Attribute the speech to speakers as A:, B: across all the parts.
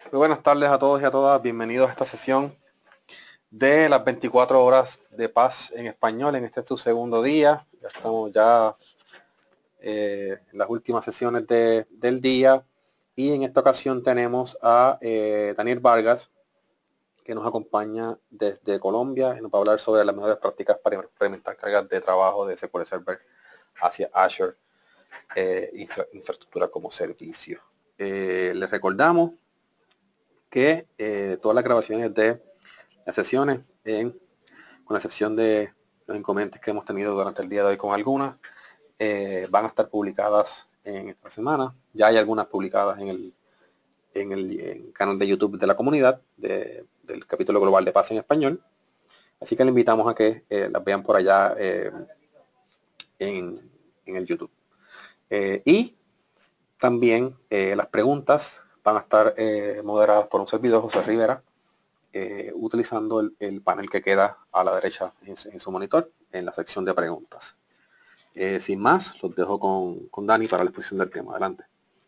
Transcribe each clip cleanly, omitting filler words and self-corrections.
A: Muy buenas tardes a todos y a todas. Bienvenidos a esta sesión de las 24 horas de paz en español. En este es su segundo día. Ya estamos en las últimas sesiones del día. Y en esta ocasión tenemos a Daniel Vargas, que nos acompaña desde Colombia y nos va a hablar sobre las mejores prácticas para implementar cargas de trabajo de SQL Server hacia Azure, infraestructura como servicio. Les recordamos que todas las grabaciones de las sesiones, con excepción de los inconvenientes que hemos tenido durante el día de hoy con algunas, van a estar publicadas en esta semana. Ya hay algunas publicadas en el canal de YouTube de la comunidad del capítulo global de Paz en Español. Así que le invitamos a que las vean por allá en el YouTube. Y también las preguntas van a estar moderadas por un servidor, José Rivera, utilizando el panel que queda a la derecha en su monitor, en la sección de preguntas. Sin más, los dejo con Dani para la exposición del tema. Adelante.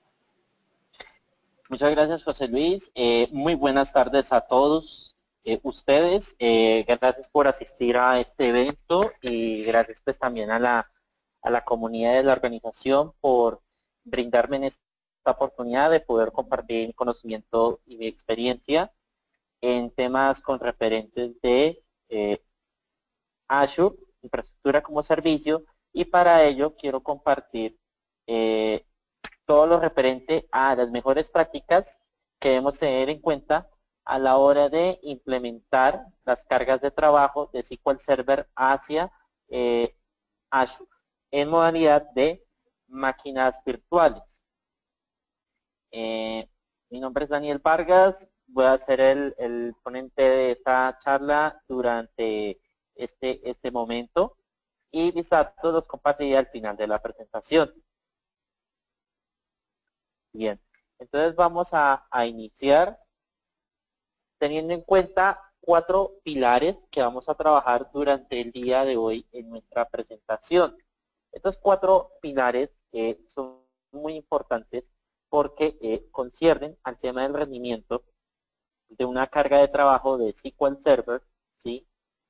B: Muchas gracias, José Luis. Muy buenas tardes a todos ustedes. Gracias por asistir a este evento y gracias pues también a la comunidad de la organización por brindarme en esta oportunidad de poder compartir mi conocimiento y mi experiencia en temas con referentes de Azure, infraestructura como servicio, y para ello quiero compartir eh, todo lo referente a las mejores prácticas que debemos tener en cuenta a la hora de implementar las cargas de trabajo de SQL Server hacia Azure en modalidad de máquinas virtuales. Mi nombre es Daniel Vargas, voy a ser el ponente de esta charla durante este momento y mis datos los compartiré al final de la presentación. Bien, entonces vamos a iniciar teniendo en cuenta 4 pilares que vamos a trabajar durante el día de hoy en nuestra presentación. Estos 4 pilares son muy importantes porque conciernen al tema del rendimiento de una carga de trabajo de SQL Server, ¿sí?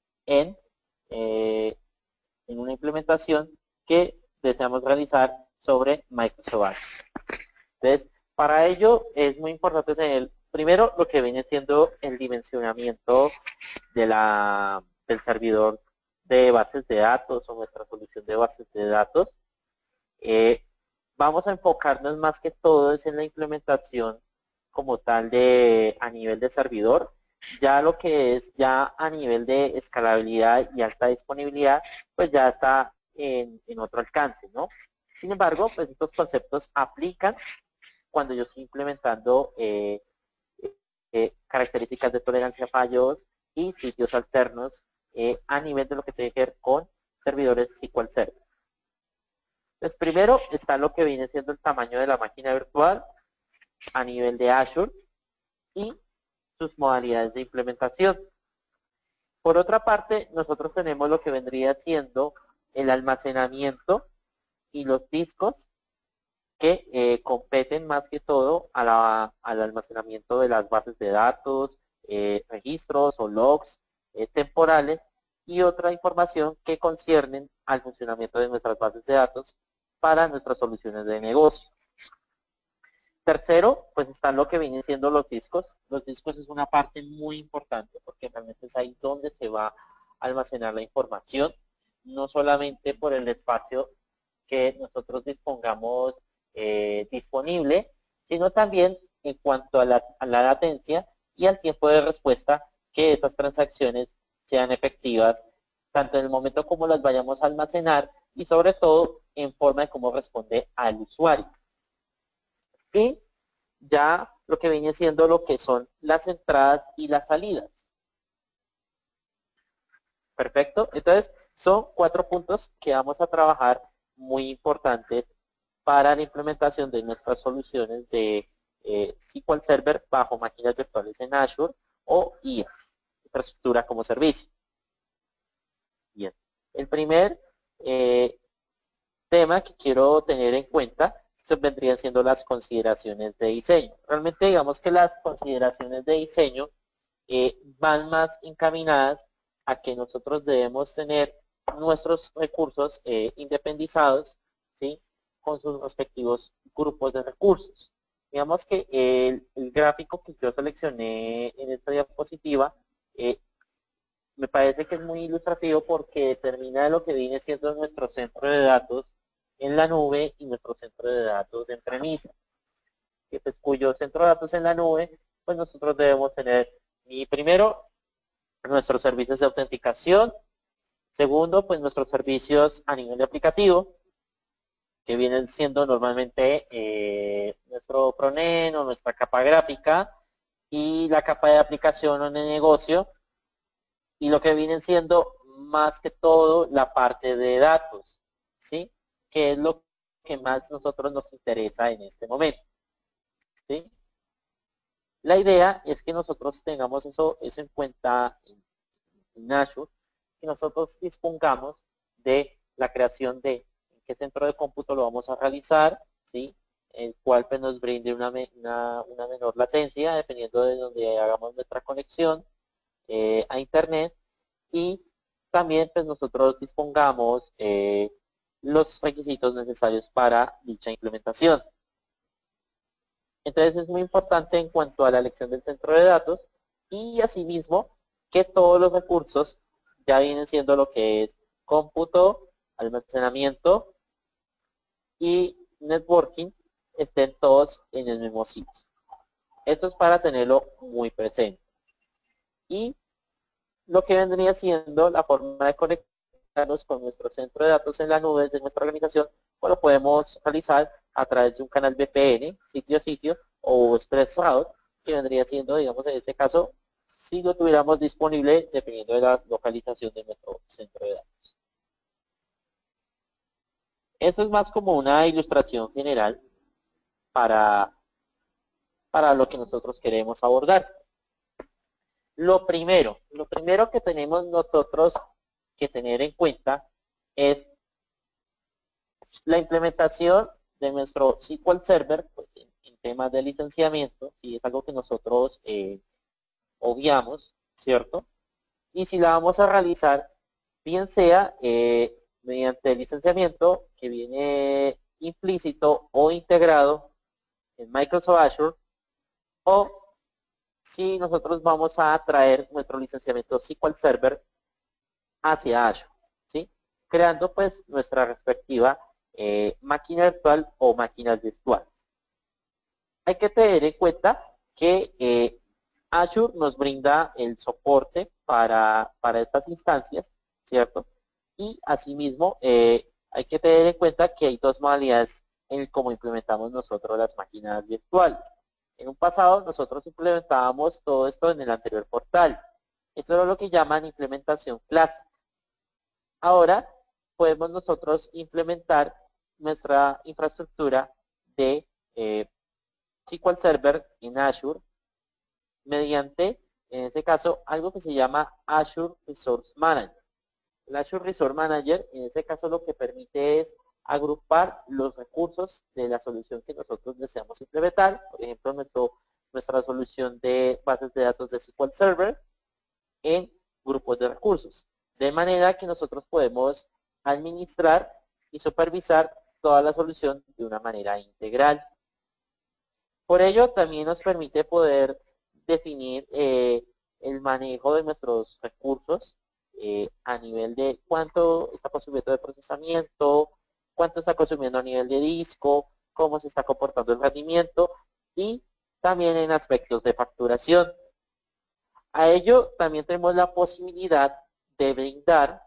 B: Eh, en una implementación que deseamos realizar sobre Microsoft Azure. Entonces, para ello es muy importante tener primero lo que viene siendo el dimensionamiento del servidor de bases de datos o nuestra solución de bases de datos. Vamos a enfocarnos más que todo es en la implementación como tal a nivel de servidor. Ya lo que es ya a nivel de escalabilidad y alta disponibilidad, pues ya está en otro alcance, ¿no? Sin embargo, pues estos conceptos aplican cuando yo estoy implementando características de tolerancia a fallos y sitios alternos a nivel de lo que tiene que ver con servidores SQL Server. Entonces, primero está lo que viene siendo el tamaño de la máquina virtual a nivel de Azure y sus modalidades de implementación. Por otra parte, nosotros tenemos lo que vendría siendo el almacenamiento y los discos que competen más que todo al almacenamiento de las bases de datos, registros o logs temporales y otra información que conciernen al funcionamiento de nuestras bases de datos para nuestras soluciones de negocio. Tercero, pues están lo que vienen siendo los discos. Los discos es una parte muy importante porque realmente es ahí donde se va a almacenar la información, no solamente por el espacio que nosotros dispongamos disponible, sino también en cuanto a la latencia y al tiempo de respuesta que esas transacciones sean efectivas, tanto en el momento como las vayamos a almacenar y sobre todo en forma de cómo responde al usuario. Y ya lo que viene siendo lo que son las entradas y las salidas. Perfecto. Entonces, son 4 puntos que vamos a trabajar muy importantes para la implementación de nuestras soluciones de SQL Server bajo máquinas virtuales en Azure o IaaS, infraestructura como servicio. Bien. El primer tema que quiero tener en cuenta vendrían siendo las consideraciones de diseño. Realmente digamos que las consideraciones de diseño van más encaminadas a que nosotros debemos tener nuestros recursos independizados, ¿sí? Con sus respectivos grupos de recursos. Digamos que el gráfico que yo seleccioné en esta diapositiva me parece que es muy ilustrativo porque determina lo que viene siendo nuestro centro de datos en la nube y nuestro centro de datos en premisa. Que pues, cuyo centro de datos en la nube, pues nosotros debemos tener, y primero, nuestros servicios de autenticación. Segundo, pues nuestros servicios a nivel de aplicativo, que vienen siendo normalmente nuestro frontend o nuestra capa gráfica y la capa de aplicación o de negocio, y lo que vienen siendo más que todo la parte de datos, ¿sí? Que es lo que más nosotros nos interesa en este momento, ¿sí? La idea es que nosotros tengamos eso en cuenta en Azure, que nosotros dispongamos de la creación de en qué centro de cómputo lo vamos a realizar, ¿sí? El cual pues, nos brinde una menor latencia dependiendo de donde hagamos nuestra conexión a internet, y también pues nosotros dispongamos los requisitos necesarios para dicha implementación. Entonces es muy importante en cuanto a la elección del centro de datos y asimismo que todos los recursos ya vienen siendo lo que es cómputo, almacenamiento y networking estén todos en el mismo sitio. Esto es para tenerlo muy presente. Y lo que vendría siendo la forma de conectarnos con nuestro centro de datos en la nube de nuestra organización, pues lo podemos realizar a través de un canal VPN, sitio a sitio, o ExpressRoute, que vendría siendo, digamos, en este caso, si lo tuviéramos disponible dependiendo de la localización de nuestro centro de datos. Esto es más como una ilustración general para lo que nosotros queremos abordar. Lo primero que tenemos nosotros que tener en cuenta es la implementación de nuestro SQL Server pues, en temas de licenciamiento, si es algo que nosotros obviamos, ¿cierto? Y si la vamos a realizar, bien sea mediante el licenciamiento que viene implícito o integrado en Microsoft Azure, o si nosotros vamos a traer nuestro licenciamiento SQL Server hacia Azure, ¿sí? Creando pues nuestra respectiva máquina virtual o máquinas virtuales. Hay que tener en cuenta que Azure nos brinda el soporte para estas instancias, ¿cierto? Y asimismo hay que tener en cuenta que hay dos modalidades en cómo implementamos nosotros las máquinas virtuales. En un pasado nosotros implementábamos todo esto en el anterior portal. Esto era lo que llaman implementación clásica. Ahora podemos nosotros implementar nuestra infraestructura de SQL Server en Azure mediante, en este caso, algo que se llama Azure Resource Manager. El Azure Resource Manager, en este caso, lo que permite es agrupar los recursos de la solución que nosotros deseamos implementar. Por ejemplo, nuestra solución de bases de datos de SQL Server en grupos de recursos. De manera que nosotros podemos administrar y supervisar toda la solución de una manera integral. Por ello, también nos permite poder definir el manejo de nuestros recursos a nivel de cuánto está consumiendo de procesamiento, cuánto está consumiendo a nivel de disco, cómo se está comportando el rendimiento y también en aspectos de facturación. A ello también tenemos la posibilidad de brindar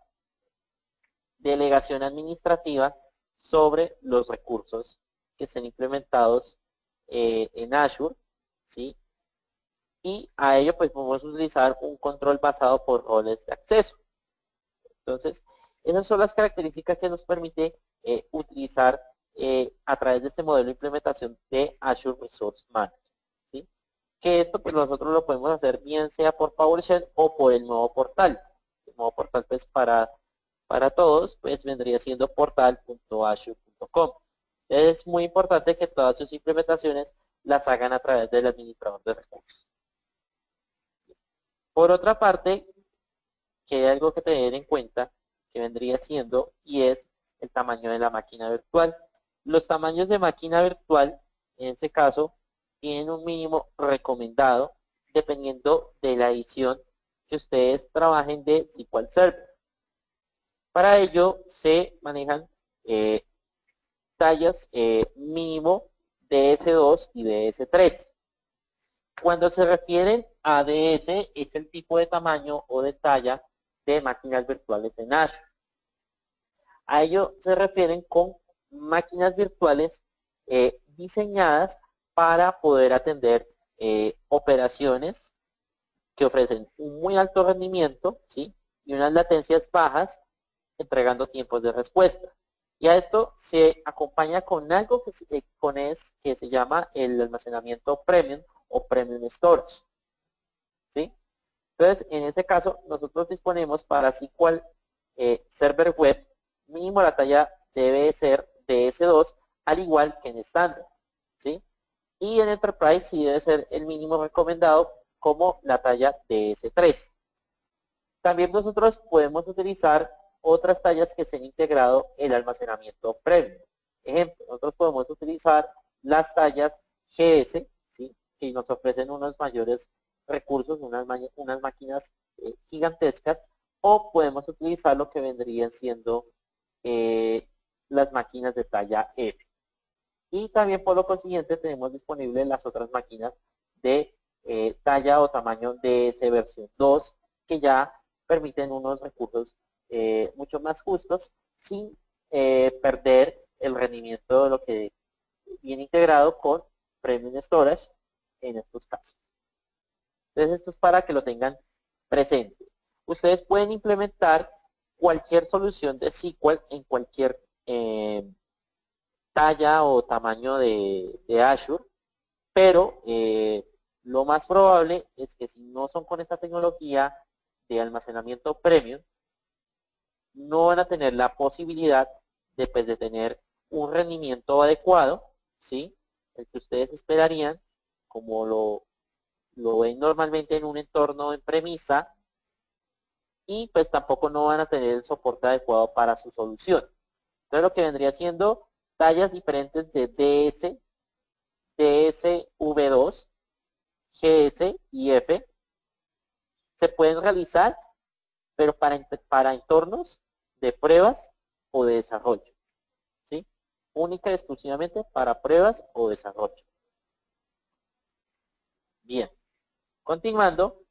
B: delegación administrativa sobre los recursos que estén implementados en Azure, ¿sí? Y a ello pues podemos utilizar un control basado por roles de acceso. Entonces, esas son las características que nos permite utilizar a través de este modelo de implementación de Azure Resource Manager, ¿sí? Que esto pues nosotros lo podemos hacer bien sea por PowerShell o por el nuevo portal. El nuevo portal pues para todos pues vendría siendo portal.azure.com. Es muy importante que todas sus implementaciones las hagan a través del administrador de recursos. Por otra parte, que hay algo que tener en cuenta que vendría siendo y es el tamaño de la máquina virtual. Los tamaños de máquina virtual, en este caso, tienen un mínimo recomendado dependiendo de la edición que ustedes trabajen de SQL Server. Para ello se manejan tallas mínimo DS2 y DS3. Cuando se refieren a DS, es el tipo de tamaño o de talla de máquinas virtuales en Azure. A ello se refieren con máquinas virtuales diseñadas para poder atender operaciones que ofrecen un muy alto rendimiento, ¿sí? Y unas latencias bajas, entregando tiempos de respuesta. Y a esto se acompaña con algo que se llama el almacenamiento premium o premium storage, ¿sí? Entonces, en ese caso, nosotros disponemos para SQL Server Web, mínimo la talla debe ser DS2, al igual que en estándar, ¿sí? Y en Enterprise sí debe ser el mínimo recomendado como la talla DS3. También nosotros podemos utilizar otras tallas que se han integrado el almacenamiento premium. Ejemplo, nosotros podemos utilizar las tallas GS, ¿sí? Que nos ofrecen unos mayores recursos, unas máquinas gigantescas, o podemos utilizar lo que vendrían siendo las máquinas de talla F. Y también por lo consiguiente tenemos disponibles las otras máquinas de talla o tamaño DS versión 2, que ya permiten unos recursos mucho más justos sin perder el rendimiento de lo que viene integrado con Premium Storage en estos casos. Entonces esto es para que lo tengan presente. Ustedes pueden implementar cualquier solución de SQL en cualquier talla o tamaño de Azure, pero lo más probable es que si no son con esta tecnología de almacenamiento premium, no van a tener la posibilidad de, pues, de tener un rendimiento adecuado, ¿sí? El que ustedes esperarían, como lo ven normalmente en un entorno en premisa, y pues tampoco no van a tener el soporte adecuado para su solución. Entonces lo que vendría siendo tallas diferentes de DS, DSV2, GS y F se pueden realizar, pero para entornos de pruebas o de desarrollo, ¿sí? Única y exclusivamente para pruebas o desarrollo. Bien, continuando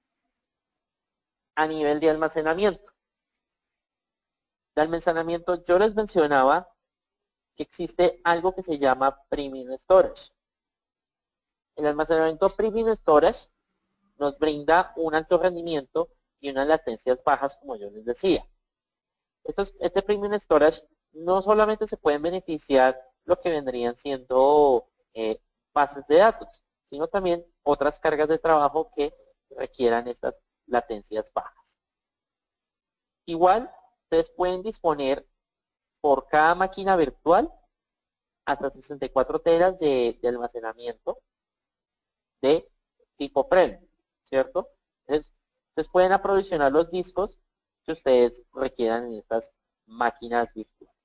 B: a nivel de almacenamiento. De almacenamiento yo les mencionaba que existe algo que se llama Premium Storage. El almacenamiento Premium Storage nos brinda un alto rendimiento y unas latencias bajas, como yo les decía. Este Premium Storage no solamente se pueden beneficiar lo que vendrían siendo bases de datos, sino también otras cargas de trabajo que requieran estas latencias bajas. Igual, ustedes pueden disponer por cada máquina virtual hasta 64 teras de almacenamiento de tipo premium, ¿cierto? Entonces, ustedes pueden aprovisionar los discos que ustedes requieran en estas máquinas virtuales.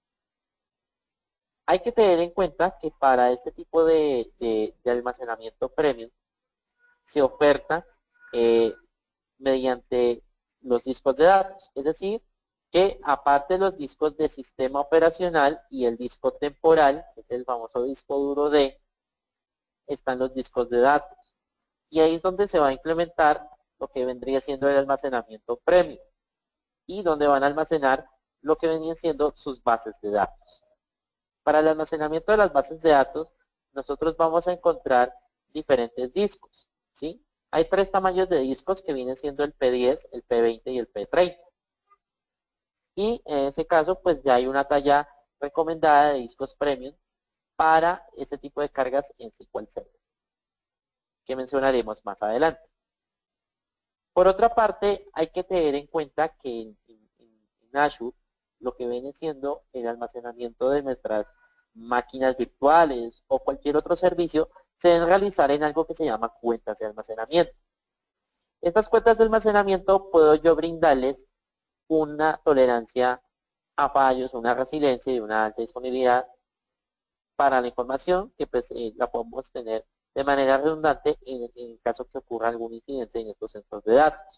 B: Hay que tener en cuenta que para este tipo de almacenamiento premium se oferta mediante los discos de datos, es decir, que aparte de los discos de sistema operacional y el disco temporal, que es el famoso disco duro D, están los discos de datos. Y ahí es donde se va a implementar lo que vendría siendo el almacenamiento premium y donde van a almacenar lo que venían siendo sus bases de datos. Para el almacenamiento de las bases de datos, nosotros vamos a encontrar diferentes discos, ¿sí? Hay tres tamaños de discos que vienen siendo el P10, el P20 y el P30. Y en ese caso, pues ya hay una talla recomendada de discos premium para ese tipo de cargas en SQL Server, que mencionaremos más adelante. Por otra parte, hay que tener en cuenta que en Azure lo que viene siendo el almacenamiento de nuestras máquinas virtuales o cualquier otro servicio, se deben realizar en algo que se llama cuentas de almacenamiento. Estas cuentas de almacenamiento puedo yo brindarles una tolerancia a fallos, una resiliencia y una alta disponibilidad para la información que pues la podemos tener de manera redundante en el caso que ocurra algún incidente en estos centros de datos.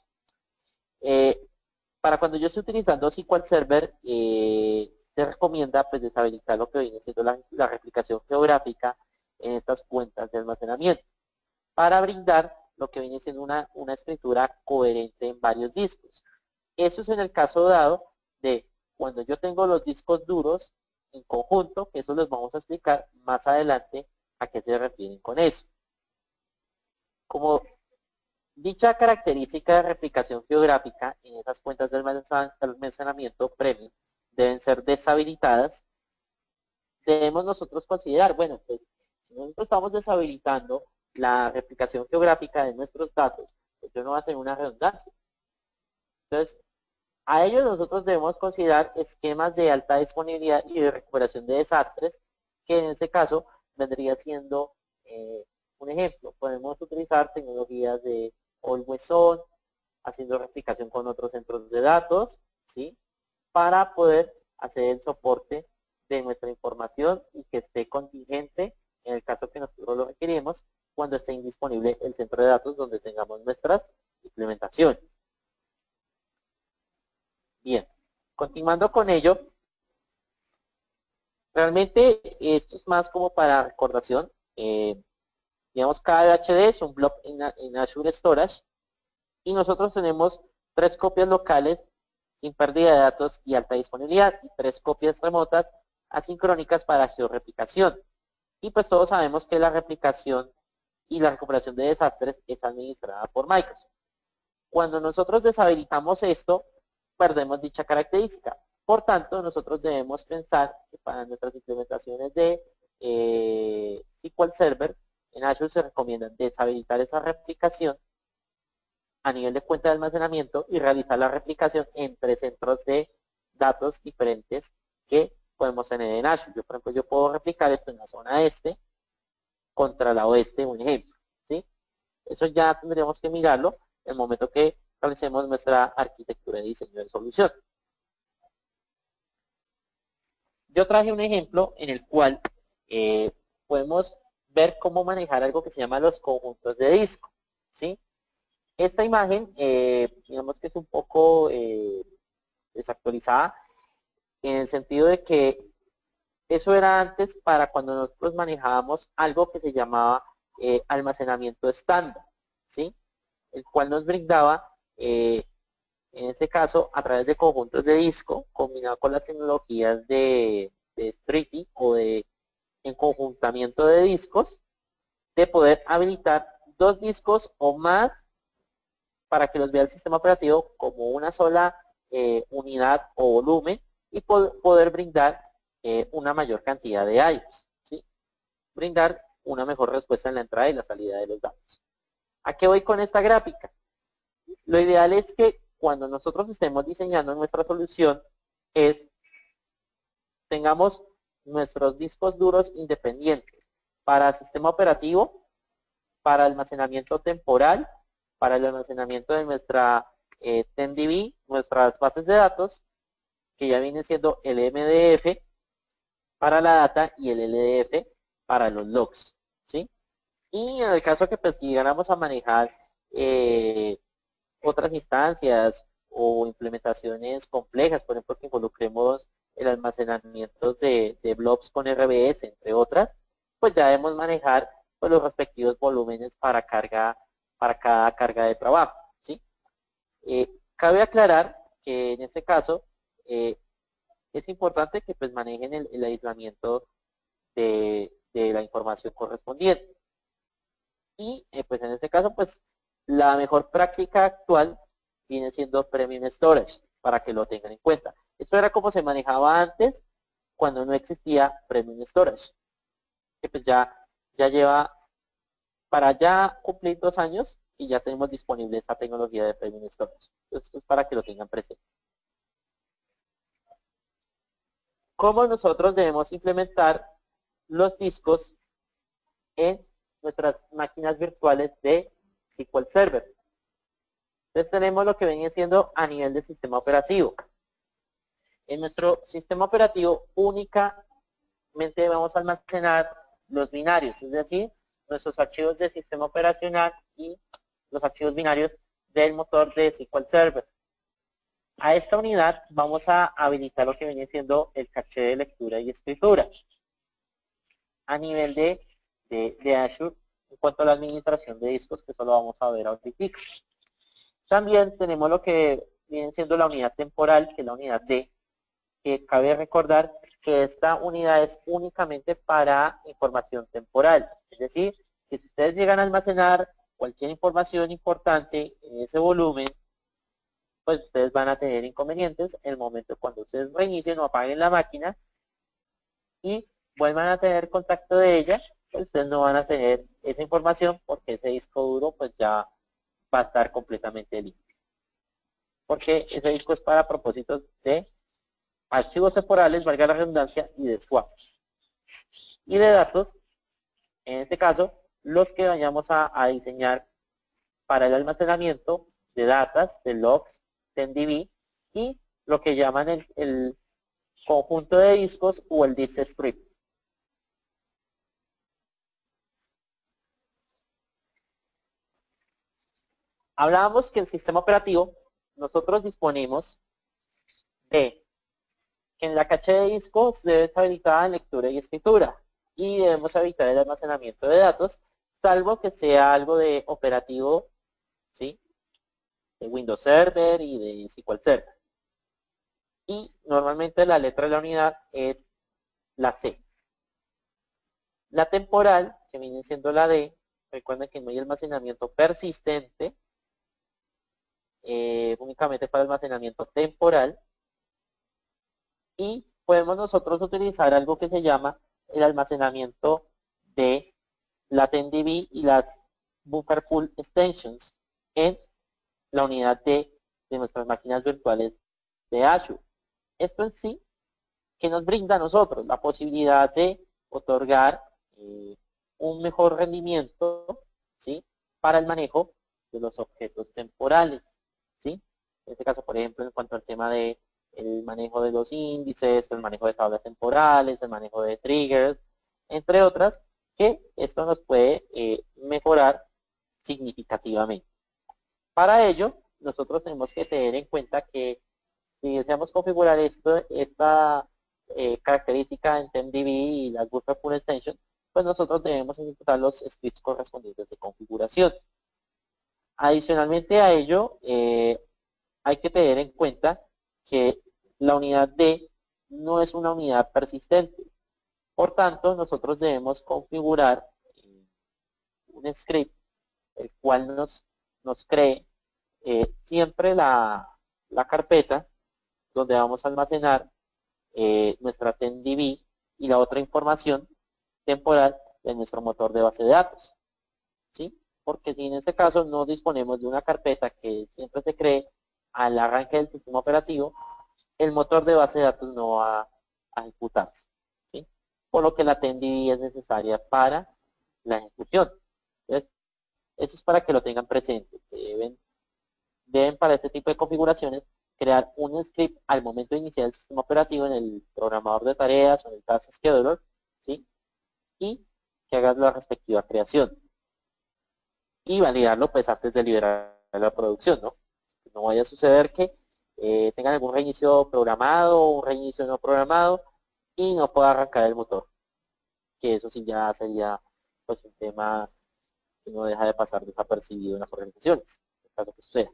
B: Para cuando yo esté utilizando SQL Server, se recomienda pues deshabilitar lo que viene siendo la replicación geográfica en estas cuentas de almacenamiento para brindar lo que viene siendo una escritura coherente en varios discos. Eso es en el caso dado de cuando yo tengo los discos duros en conjunto, que eso les vamos a explicar más adelante a qué se refieren con eso. Como dicha característica de replicación geográfica en esas cuentas de almacenamiento premium deben ser deshabilitadas, debemos nosotros considerar, bueno, pues si nosotros estamos deshabilitando la replicación geográfica de nuestros datos, pues yo no va a tener una redundancia. Entonces, a ello nosotros debemos considerar esquemas de alta disponibilidad y de recuperación de desastres, que en ese caso vendría siendo un ejemplo. Podemos utilizar tecnologías de Always On, haciendo replicación con otros centros de datos, ¿sí? Para poder hacer el soporte de nuestra información y que esté contingente en el caso que nosotros lo requerimos cuando esté indisponible el centro de datos donde tengamos nuestras implementaciones. Bien, continuando con ello, realmente esto es más como para recordación. Digamos, KDHD es un blob en Azure Storage y nosotros tenemos 3 copias locales sin pérdida de datos y alta disponibilidad y 3 copias remotas asincrónicas para georreplicación. Y pues todos sabemos que la replicación y la recuperación de desastres es administrada por Microsoft. Cuando nosotros deshabilitamos esto, perdemos dicha característica. Por tanto, nosotros debemos pensar que para nuestras implementaciones de SQL Server, en Azure se recomienda deshabilitar esa replicación a nivel de cuenta de almacenamiento y realizar la replicación entre centros de datos diferentes que podemos tener en Azure. Yo, por ejemplo, yo puedo replicar esto en la zona este contra la oeste, un ejemplo. ¿Sí? Eso ya tendríamos que mirarlo en el momento que realicemos nuestra arquitectura de diseño de solución. Yo traje un ejemplo en el cual podemos ver cómo manejar algo que se llama los conjuntos de disco. ¿Sí? Esta imagen, digamos que es un poco desactualizada, en el sentido de que eso era antes para cuando nosotros manejábamos algo que se llamaba almacenamiento estándar, ¿sí? El cual nos brindaba, en este caso, a través de conjuntos de disco, combinado con las tecnologías de stripping o de enconjuntamiento de discos, de poder habilitar 2 discos o más para que los vea el sistema operativo como una sola unidad o volumen y poder brindar una mayor cantidad de IOs, ¿sí? Brindar una mejor respuesta en la entrada y la salida de los datos. ¿A qué voy con esta gráfica? Lo ideal es que cuando nosotros estemos diseñando nuestra solución tengamos nuestros discos duros independientes para sistema operativo, para almacenamiento temporal, para el almacenamiento de nuestra TenDB, nuestras bases de datos, que ya viene siendo el MDF para la data y el LDF para los logs, ¿sí? Y en el caso que pues llegáramos a manejar otras instancias o implementaciones complejas, por ejemplo, que involucremos el almacenamiento de blobs con RBS, entre otras, pues ya debemos manejar pues, los respectivos volúmenes para cada carga de trabajo, ¿sí? Cabe aclarar que en este caso es importante que pues manejen el aislamiento de la información correspondiente. Y pues en este caso pues la mejor práctica actual viene siendo Premium Storage, para que lo tengan en cuenta. Esto era como se manejaba antes cuando no existía Premium Storage, que pues ya lleva para ya cumplir 2 años y ya tenemos disponible esta tecnología de Premium Storage. Entonces, esto es para que lo tengan presente. ¿Cómo nosotros debemos implementar los discos en nuestras máquinas virtuales de SQL Server. Entonces tenemos lo que viene siendo a nivel de sistema operativo. En nuestro sistema operativo únicamente vamos a almacenar los binarios, es decir, nuestros archivos de sistema operacional y los archivos binarios del motor de SQL Server. A esta unidad vamos a habilitar lo que viene siendo el caché de lectura y escritura a nivel de Azure en cuanto a la administración de discos, que eso lo vamos a ver ahorita. También tenemos lo que viene siendo la unidad temporal, que es la unidad D, que cabe recordar que esta unidad es únicamente para información temporal. Es decir, que si ustedes llegan a almacenar cualquier información importante en ese volumen, pues ustedes van a tener inconvenientes en el momento cuando ustedes reinicien o apaguen la máquina y vuelvan a tener contacto de ella, pues ustedes no van a tener esa información porque ese disco duro pues ya va a estar completamente limpio. Porque ese disco es para propósitos de archivos temporales, valga la redundancia, y de swap. Y de datos, en este caso, los que vayamos a diseñar para el almacenamiento de datas, de logs, TenDB y lo que llaman el conjunto de discos o el disk strip. Hablábamos que el sistema operativo, nosotros disponemos de que en la caché de discos debe estar habilitada en lectura y escritura y debemos habilitar el almacenamiento de datos, salvo que sea algo de operativo, ¿sí?, de Windows Server y de SQL Server. Y normalmente la letra de la unidad es la C. La temporal, que viene siendo la D, recuerden que no hay almacenamiento persistente, únicamente para almacenamiento temporal. Y podemos nosotros utilizar algo que se llama el almacenamiento de la TenDB y las Buffer Pool Extensions en la unidad de nuestras máquinas virtuales de Azure. Esto en sí, que nos brinda a nosotros la posibilidad de otorgar un mejor rendimiento, ¿sí?, para el manejo de los objetos temporales, ¿sí? En este caso, por ejemplo, en cuanto al tema de el manejo de los índices, el manejo de tablas temporales, el manejo de triggers, entre otras, que esto nos puede mejorar significativamente. Para ello, nosotros tenemos que tener en cuenta que si deseamos configurar esta característica en TenDB y las Buffer Pool Extension, pues nosotros debemos ejecutar los scripts correspondientes de configuración. Adicionalmente a ello, hay que tener en cuenta que la unidad D no es una unidad persistente. Por tanto, nosotros debemos configurar un script el cual nos cree siempre la carpeta donde vamos a almacenar nuestra TenDB y la otra información temporal de nuestro motor de base de datos, ¿sí? Porque si en este caso no disponemos de una carpeta que siempre se cree al arranque del sistema operativo, el motor de base de datos no va a ejecutarse, ¿sí? Por lo que la TenDB es necesaria para la ejecución. Entonces, eso es para que lo tengan presente. Deben para este tipo de configuraciones crear un script al momento de iniciar el sistema operativo en el programador de tareas o en el Task Scheduler, ¿sí?, y que haga la respectiva creación. Y validarlo pues antes de liberar la producción, ¿no? No vaya a suceder que tengan algún reinicio programado o un reinicio no programado y no pueda arrancar el motor. Que eso sí ya sería pues un tema que no deja de pasar desapercibido en las organizaciones, en caso que suceda.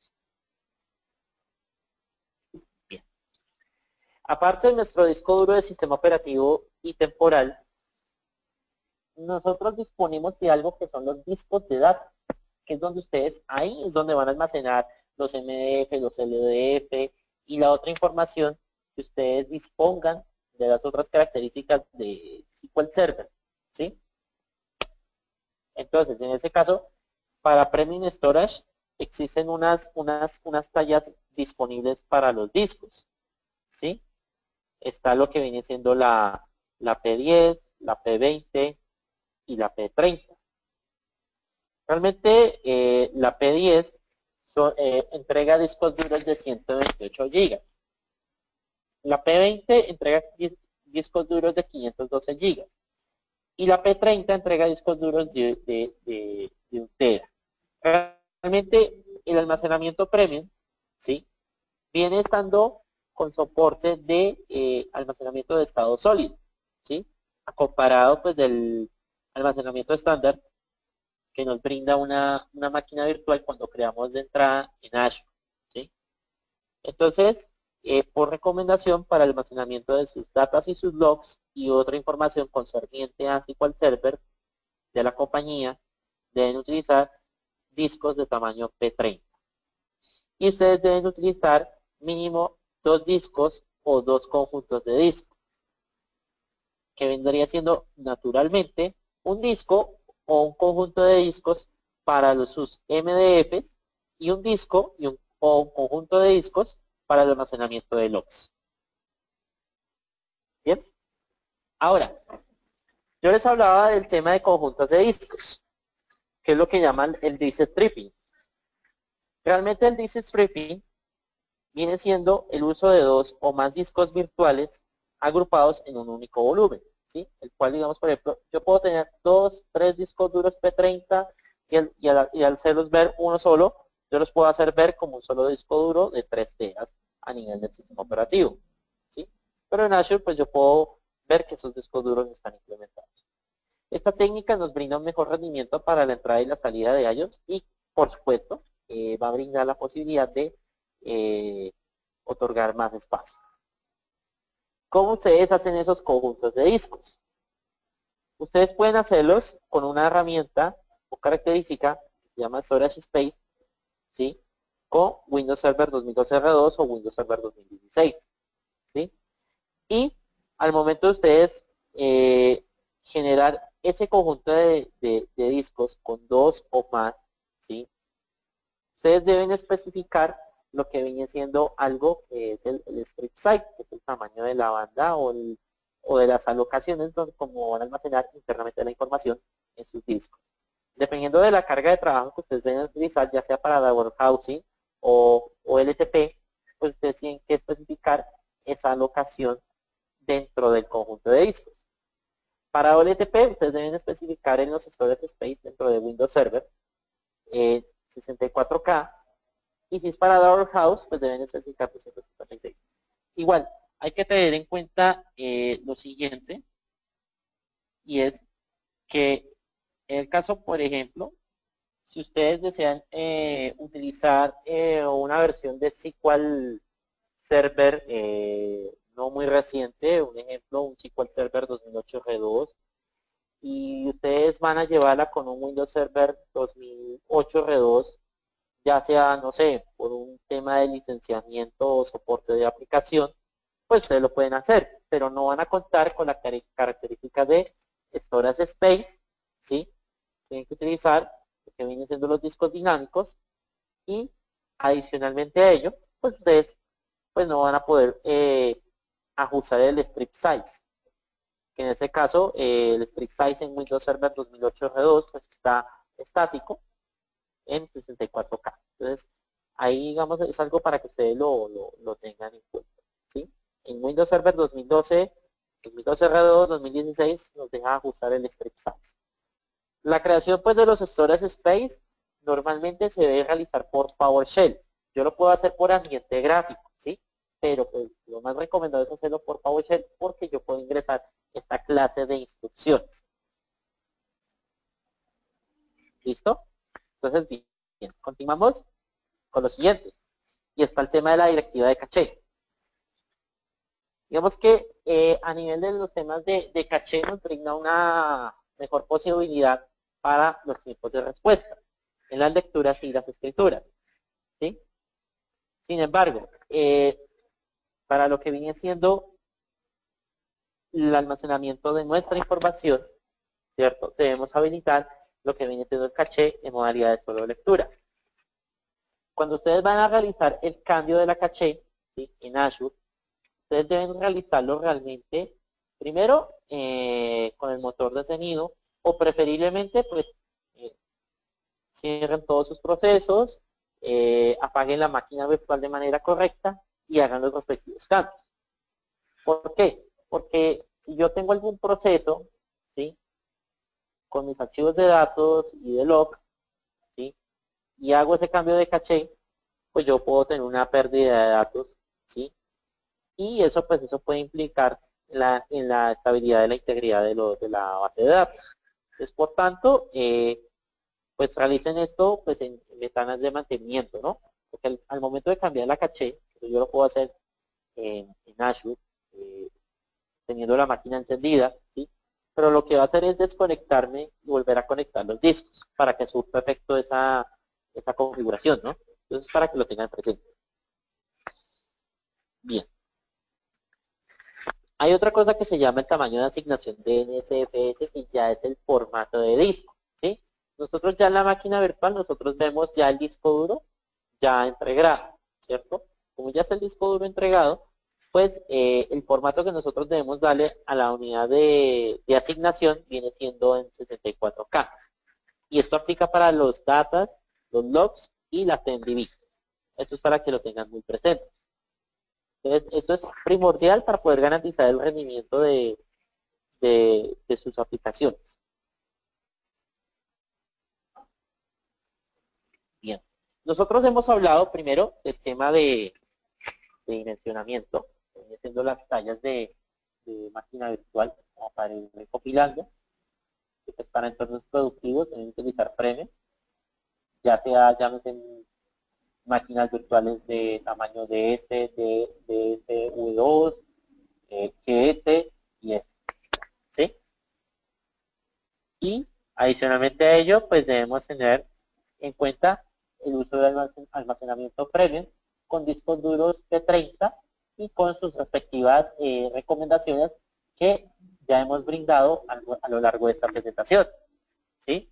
B: Bien. Aparte de nuestro disco duro de sistema operativo y temporal, nosotros disponemos de algo que son los discos de datos, que es donde ustedes, ahí es donde van a almacenar los MDF, los LDF y la otra información que ustedes dispongan de las otras características de SQL Server, ¿sí? Entonces, en ese caso, para Premium Storage existen unas tallas disponibles para los discos, ¿sí? Está lo que viene siendo la P10, la P20 y la P30. Realmente la P10 entrega discos duros de 128 GB. La P20 entrega discos duros de 512 GB. Y la P30 entrega discos duros de 1 tera. Realmente el almacenamiento premium, ¿sí?, viene estando con soporte de almacenamiento de estado sólido, ¿sí?, comparado pues del almacenamiento estándar que nos brinda una máquina virtual cuando creamos de entrada en Azure, ¿sí? Entonces, por recomendación para el almacenamiento de sus datas y sus logs y otra información concerniente a SQL Server de la compañía, deben utilizar discos de tamaño P30. Y ustedes deben utilizar mínimo 2 discos o 2 conjuntos de discos, que vendría siendo naturalmente un disco o un conjunto de discos para sus MDFs y un disco o un conjunto de discos para el almacenamiento de logs. Bien. Ahora, yo les hablaba del tema de conjuntos de discos, que es lo que llaman el disk stripping. Realmente el disk stripping viene siendo el uso de 2 o más discos virtuales agrupados en un único volumen, ¿sí? El cual, digamos, por ejemplo, yo puedo tener 2, 3 discos duros P30 y al hacerlos ver uno solo, yo los puedo hacer ver como un solo disco duro de 3 teras a nivel del sistema operativo, ¿sí? Pero en Azure, pues yo puedo ver que esos discos duros están implementados. Esta técnica nos brinda un mejor rendimiento para la entrada y la salida de ellos y, por supuesto, va a brindar la posibilidad de otorgar más espacio. ¿Cómo ustedes hacen esos conjuntos de discos? Ustedes pueden hacerlos con una herramienta o característica que se llama Storage Space, ¿sí?, con Windows Server 2012 R2 o Windows Server 2016, ¿sí? Y al momento de ustedes generar ese conjunto de discos con 2 o más, ¿sí?, ustedes deben especificar lo que viene siendo algo que es el strip size, que es el tamaño de la banda o de las alocaciones donde como van a almacenar internamente la información en sus discos. Dependiendo de la carga de trabajo que ustedes vayan a utilizar, ya sea para la warehousing o LTP, pues ustedes tienen que especificar esa alocación dentro del conjunto de discos. Para OLTP, ustedes deben especificar en los storage space dentro de Windows Server 64K, y si es para la warehouse, pues deben especificar 256. Igual, hay que tener en cuenta lo siguiente, y es que en el caso, por ejemplo, si ustedes desean utilizar una versión de SQL Server no muy reciente, un ejemplo, un SQL Server 2008 R2, y ustedes van a llevarla con un Windows Server 2008 R2, ya sea, no sé, por un tema de licenciamiento o soporte de aplicación, pues ustedes lo pueden hacer, pero no van a contar con la característica de storage space, ¿sí? Tienen que utilizar lo que vienen siendo los discos dinámicos y adicionalmente a ello, pues ustedes pues no van a poder ajustar el strip size, que en este caso el strip size en Windows Server 2008 R2 pues está estático en 64K. Entonces, ahí digamos es algo para que ustedes lo tengan en cuenta, ¿sí? En Windows Server 2012 R2, 2016 nos deja ajustar el strip size. La creación pues de los storage space normalmente se debe realizar por PowerShell. Yo lo puedo hacer por ambiente gráfico, ¿sí? Pero pues lo más recomendado es hacerlo por PowerShell porque yo puedo ingresar esta clase de instrucciones. ¿Listo? Entonces, bien, continuamos con lo siguiente. Y está el tema de la directiva de caché. Digamos que a nivel de los temas de caché nos brinda una mejor posibilidad para los tiempos de respuesta en las lecturas y las escrituras, ¿sí? Sin embargo, para lo que viene siendo el almacenamiento de nuestra información, ¿cierto? Debemos habilitar lo que viene siendo el caché en modalidad de solo lectura. Cuando ustedes van a realizar el cambio de la caché, ¿sí?, en Azure, ustedes deben realizarlo realmente Primero, con el motor detenido, o preferiblemente, pues, cierren todos sus procesos, apaguen la máquina virtual de manera correcta y hagan los respectivos cambios. ¿Por qué? Porque si yo tengo algún proceso, ¿sí? Con mis archivos de datos y de log, ¿sí? Y hago ese cambio de caché, pues yo puedo tener una pérdida de datos, ¿sí? Y eso, pues, eso puede implicar en la estabilidad de la integridad de la base de datos. Entonces, por tanto, pues realicen esto pues en ventanas de mantenimiento, ¿no? Porque al momento de cambiar la caché, yo lo puedo hacer en Azure, eh, teniendo la máquina encendida, ¿sí? Pero lo que va a hacer es desconectarme y volver a conectar los discos para que surta efecto esa configuración, ¿no? Entonces, para que lo tengan presente. Bien. Hay otra cosa que se llama el tamaño de asignación de NTFS, que ya es el formato de disco, ¿sí? Nosotros ya en la máquina virtual, nosotros vemos ya el disco duro ya entregado, ¿cierto? Como ya es el disco duro entregado, pues el formato que nosotros debemos darle a la unidad de asignación viene siendo en 64K. Y esto aplica para los datas, los logs y la TMDB. Esto es para que lo tengan muy presente. Entonces, esto es primordial para poder garantizar el rendimiento de sus aplicaciones. Bien. Nosotros hemos hablado primero del tema de dimensionamiento, siendo las tallas de máquina virtual, como para ir recopilando, que pues para entornos productivos deben utilizar Premium, ya sea, llámese máquinas virtuales de tamaño DS, DS, V2, GS y S, ¿sí? Y adicionalmente a ello, pues debemos tener en cuenta el uso de almacenamiento premium con discos duros de 30 y con sus respectivas recomendaciones que ya hemos brindado a lo largo de esta presentación, ¿sí?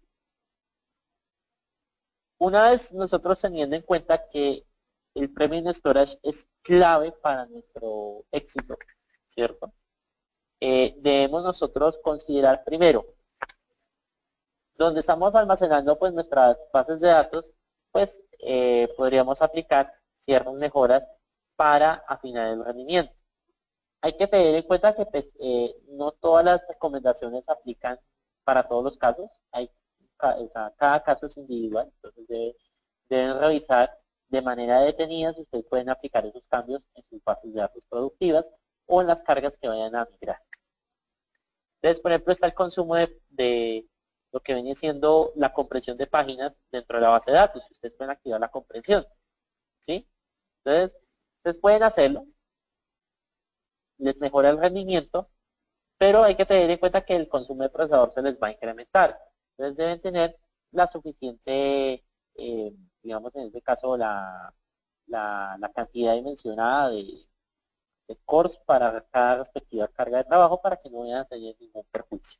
B: Una vez nosotros teniendo en cuenta que el Premium Storage es clave para nuestro éxito, ¿cierto? Debemos nosotros considerar primero, donde estamos almacenando pues nuestras bases de datos, pues podríamos aplicar ciertas mejoras para afinar el rendimiento. Hay que tener en cuenta que pues, no todas las recomendaciones aplican para todos los casos. O sea, cada caso es individual, entonces deben revisar de manera detenida si ustedes pueden aplicar esos cambios en sus bases de datos productivas o en las cargas que vayan a migrar. Entonces, por ejemplo, está el consumo de lo que viene siendo la compresión de páginas dentro de la base de datos. Ustedes pueden activar la compresión, ¿sí? Entonces, ustedes pueden hacerlo, les mejora el rendimiento, pero hay que tener en cuenta que el consumo de procesador se les va a incrementar. Entonces, deben tener la suficiente, digamos, en este caso, la cantidad dimensionada de cores para cada respectiva carga de trabajo para que no vayan a tener ningún perjuicio.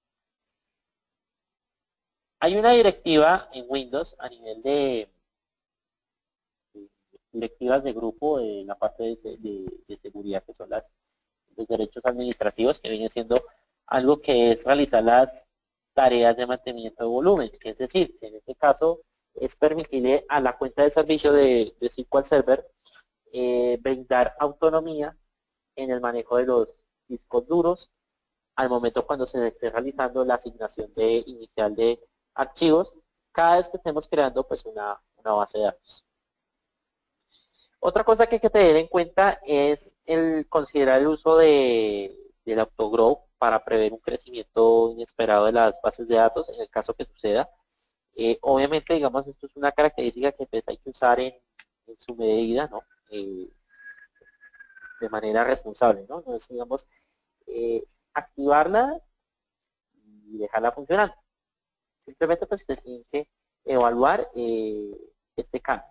B: Hay una directiva en Windows a nivel de directivas de grupo en la parte de seguridad, que son los derechos administrativos, que viene siendo algo que es realizar las tareas de mantenimiento de volumen, que es decir, que en este caso es permitirle a la cuenta de servicio de SQL Server brindar autonomía en el manejo de los discos duros al momento cuando se esté realizando la asignación inicial de archivos, cada vez que estemos creando pues una base de datos. Otra cosa que hay que tener en cuenta es el considerar el uso del autogrow para prever un crecimiento inesperado de las bases de datos en el caso que suceda. Obviamente, digamos, esto es una característica que pues, hay que usar en su medida, ¿no? De manera responsable, ¿no? Entonces, digamos, activarla y dejarla funcionando. Simplemente pues ustedes tienen que evaluar este cambio.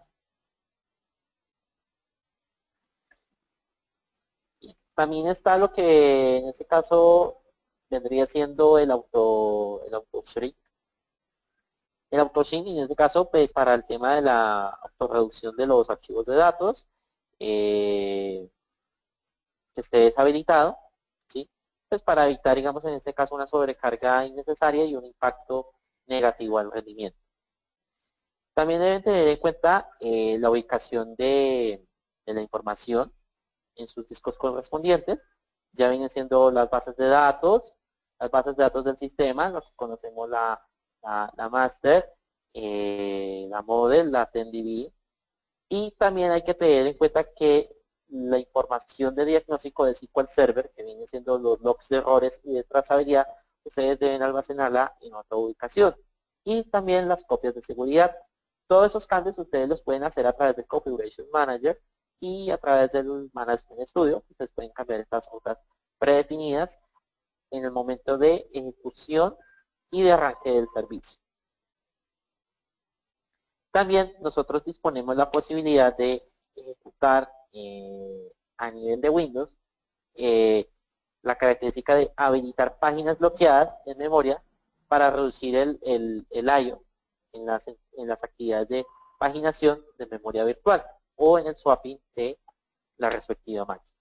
B: También está lo que en este caso vendría siendo el auto-shrink. El auto-shrink en este caso pues para el tema de la autorreducción de los archivos de datos que esté deshabilitado, ¿sí? pues para evitar, digamos, en este caso una sobrecarga innecesaria y un impacto negativo al rendimiento. También deben tener en cuenta la ubicación de la información en sus discos correspondientes. Ya vienen siendo las bases de datos del sistema, lo que conocemos la master, la model, la TenDB. Y también hay que tener en cuenta que la información de diagnóstico de SQL Server, que viene siendo los logs de errores y de trazabilidad, ustedes deben almacenarla en otra ubicación. Y también las copias de seguridad. Todos esos cambios ustedes los pueden hacer a través del Configuration Manager y a través del Management Studio. Ustedes pueden cambiar estas rutas predefinidas en el momento de ejecución y de arranque del servicio. También nosotros disponemos la posibilidad de ejecutar a nivel de Windows la característica de habilitar páginas bloqueadas en memoria para reducir el I/O en las actividades de paginación de memoria virtual o en el swapping de la respectiva máquina.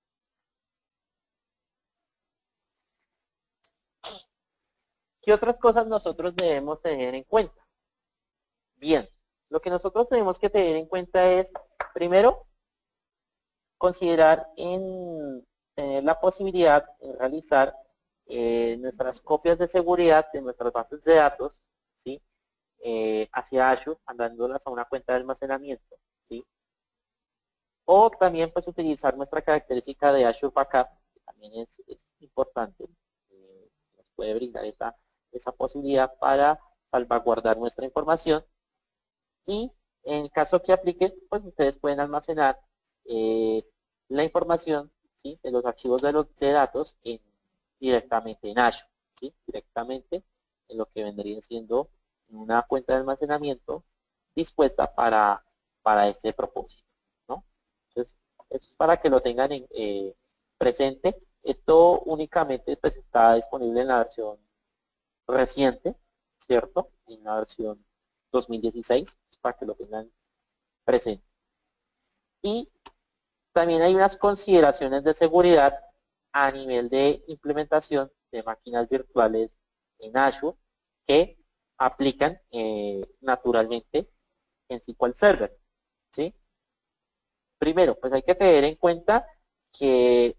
B: ¿Qué otras cosas nosotros debemos tener en cuenta? Bien, lo que nosotros tenemos que tener en cuenta es, primero, considerar en tener la posibilidad de realizar nuestras copias de seguridad de nuestras bases de datos, ¿sí? Hacia Azure, mandándolas a una cuenta de almacenamiento, ¿sí? O también pues utilizar nuestra característica de Azure Backup, que también es importante, nos puede brindar esa posibilidad para salvaguardar nuestra información. Y en caso que aplique, pues ustedes pueden almacenar la información, ¿sí?, de los archivos de datos directamente en Azure, ¿sí?, directamente en lo que vendría siendo una cuenta de almacenamiento dispuesta para este propósito, ¿no? Entonces, eso es para que lo tengan presente. Esto únicamente pues está disponible en la versión reciente, ¿cierto? En la versión 2016, para que lo tengan presente. Y también hay unas consideraciones de seguridad a nivel de implementación de máquinas virtuales en Azure que aplican naturalmente en SQL Server, ¿sí? Primero, pues hay que tener en cuenta que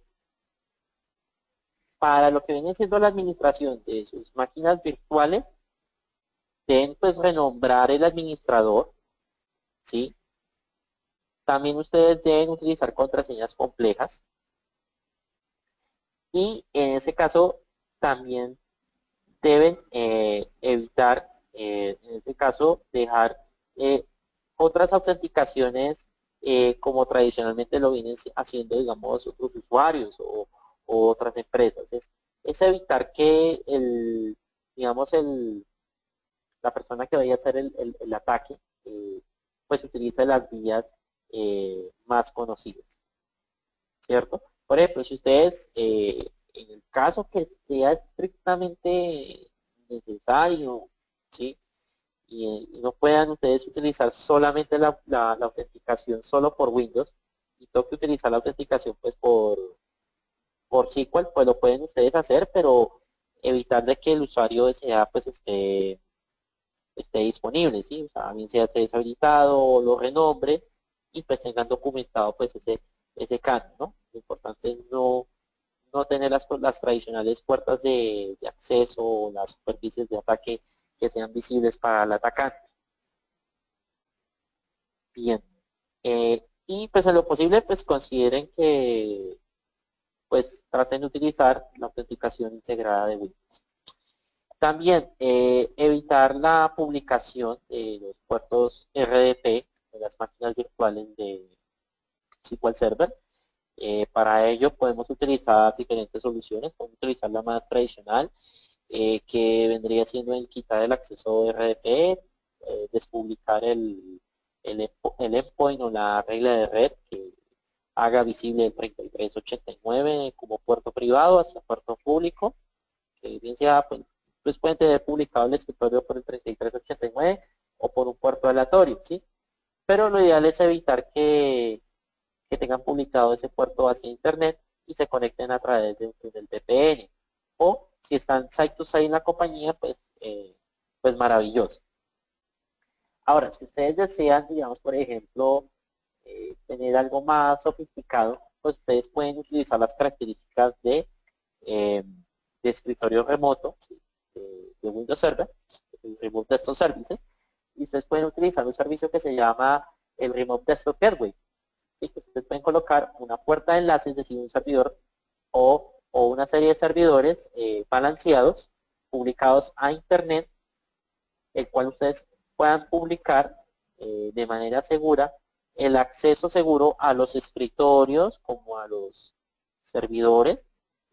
B: para lo que viene siendo la administración de sus máquinas virtuales, deben pues renombrar el administrador, ¿sí? También ustedes deben utilizar contraseñas complejas. Y en ese caso también deben evitar, en ese caso, dejar otras autenticaciones como tradicionalmente lo vienen haciendo, digamos, otros usuarios o otras empresas. Es evitar que digamos, la persona que vaya a hacer el ataque, pues utilice las vías más conocidas, ¿cierto? Por ejemplo, si ustedes, en el caso que sea estrictamente necesario, ¿sí?, y no puedan ustedes utilizar solamente la autenticación solo por Windows, y toque utilizar la autenticación pues por SQL, pues lo pueden ustedes hacer, pero evitar de que el usuario sea pues esté disponible, ¿sí? O sea, bien sea esté deshabilitado o lo renombre y pues tengan documentado pues ese canon, ¿no? Lo importante es no tener las tradicionales puertas de acceso o las superficies de ataque que sean visibles para el atacante. Bien. Y pues en lo posible pues consideren que pues traten de utilizar la autenticación integrada de Windows. También evitar la publicación de los puertos RDP de las máquinas virtuales de SQL Server. Para ello podemos utilizar diferentes soluciones. Podemos utilizar la más tradicional, que vendría siendo el quitar el acceso RDP, despublicar el endpoint o la regla de red que haga visible el 3389 como puerto privado hacia puerto público, que bien sea, pues pueden tener publicado el escritorio por el 3389 o por un puerto aleatorio, ¿sí? Pero lo ideal es evitar que tengan publicado ese puerto hacia internet y se conecten a través de un túnel VPN. O si están site to site en la compañía, pues maravilloso. Ahora, si ustedes desean, digamos, por ejemplo, tener algo más sofisticado, pues ustedes pueden utilizar las características eh, de escritorio remoto, ¿sí? de Windows Server, el Remote Desktop Services, y ustedes pueden utilizar un servicio que se llama el Remote Desktop Gateway. ¿Sí? Ustedes pueden colocar una puerta de enlace, es decir, un servidor o una serie de servidores balanceados, publicados a Internet, el cual ustedes puedan publicar de manera segura el acceso seguro a los escritorios como a los servidores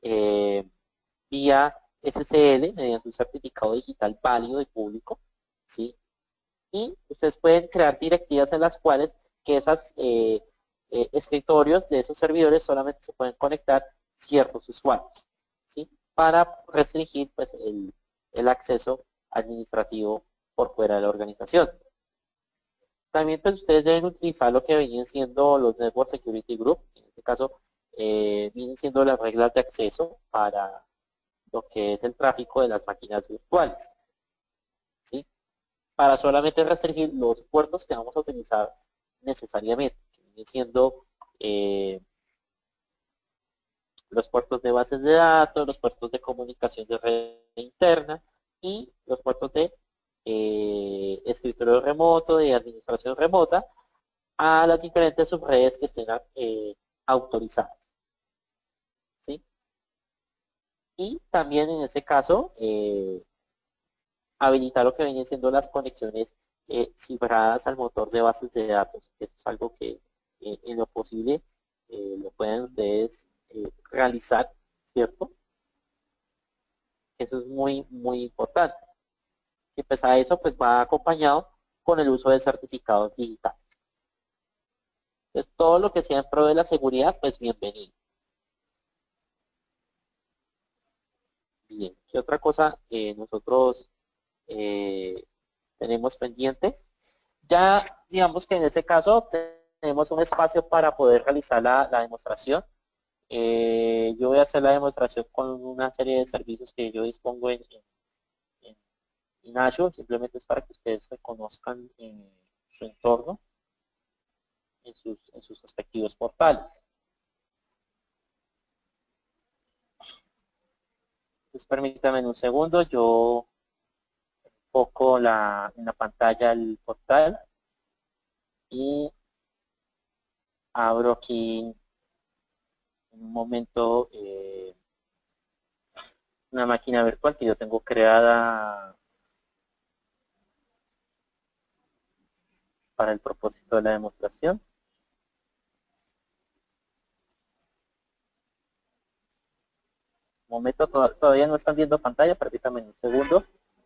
B: vía SSL mediante un certificado digital válido y público, ¿sí? Y ustedes pueden crear directivas en las cuales que esos escritorios de esos servidores solamente se pueden conectar ciertos usuarios, ¿sí? Para restringir pues, el acceso administrativo por fuera de la organización. También pues ustedes deben utilizar lo que vienen siendo los Network Security Group, en este caso vienen siendo las reglas de acceso para lo que es el tráfico de las máquinas virtuales, ¿sí? Para solamente restringir los puertos que vamos a utilizar necesariamente, que vienen siendo los puertos de bases de datos, los puertos de comunicación de red interna y los puertos de escritorio remoto, de administración remota, a las diferentes subredes que estén autorizadas. ¿Sí? Y también en ese caso, habilitar lo que vienen siendo las conexiones cifradas al motor de bases de datos. Eso es algo que en lo posible lo pueden ustedes realizar, ¿cierto? Eso es muy, muy importante. Y pues a eso pues va acompañado con el uso de certificados digitales. Entonces todo lo que sea en pro de la seguridad, pues bienvenido. Bien, ¿qué otra cosa nosotros tenemos pendiente? Ya digamos que en ese caso tenemos un espacio para poder realizar la demostración. Yo voy a hacer la demostración con una serie de servicios que yo dispongo en Azure, simplemente es para que ustedes reconozcan su entorno en sus respectivos portales. Entonces permítanme un segundo, yo enfoco en la pantalla el portal y abro aquí en un momento una máquina virtual que yo tengo creada para el propósito de la demostración. Un momento, todavía no están viendo pantalla, permítanme un segundo.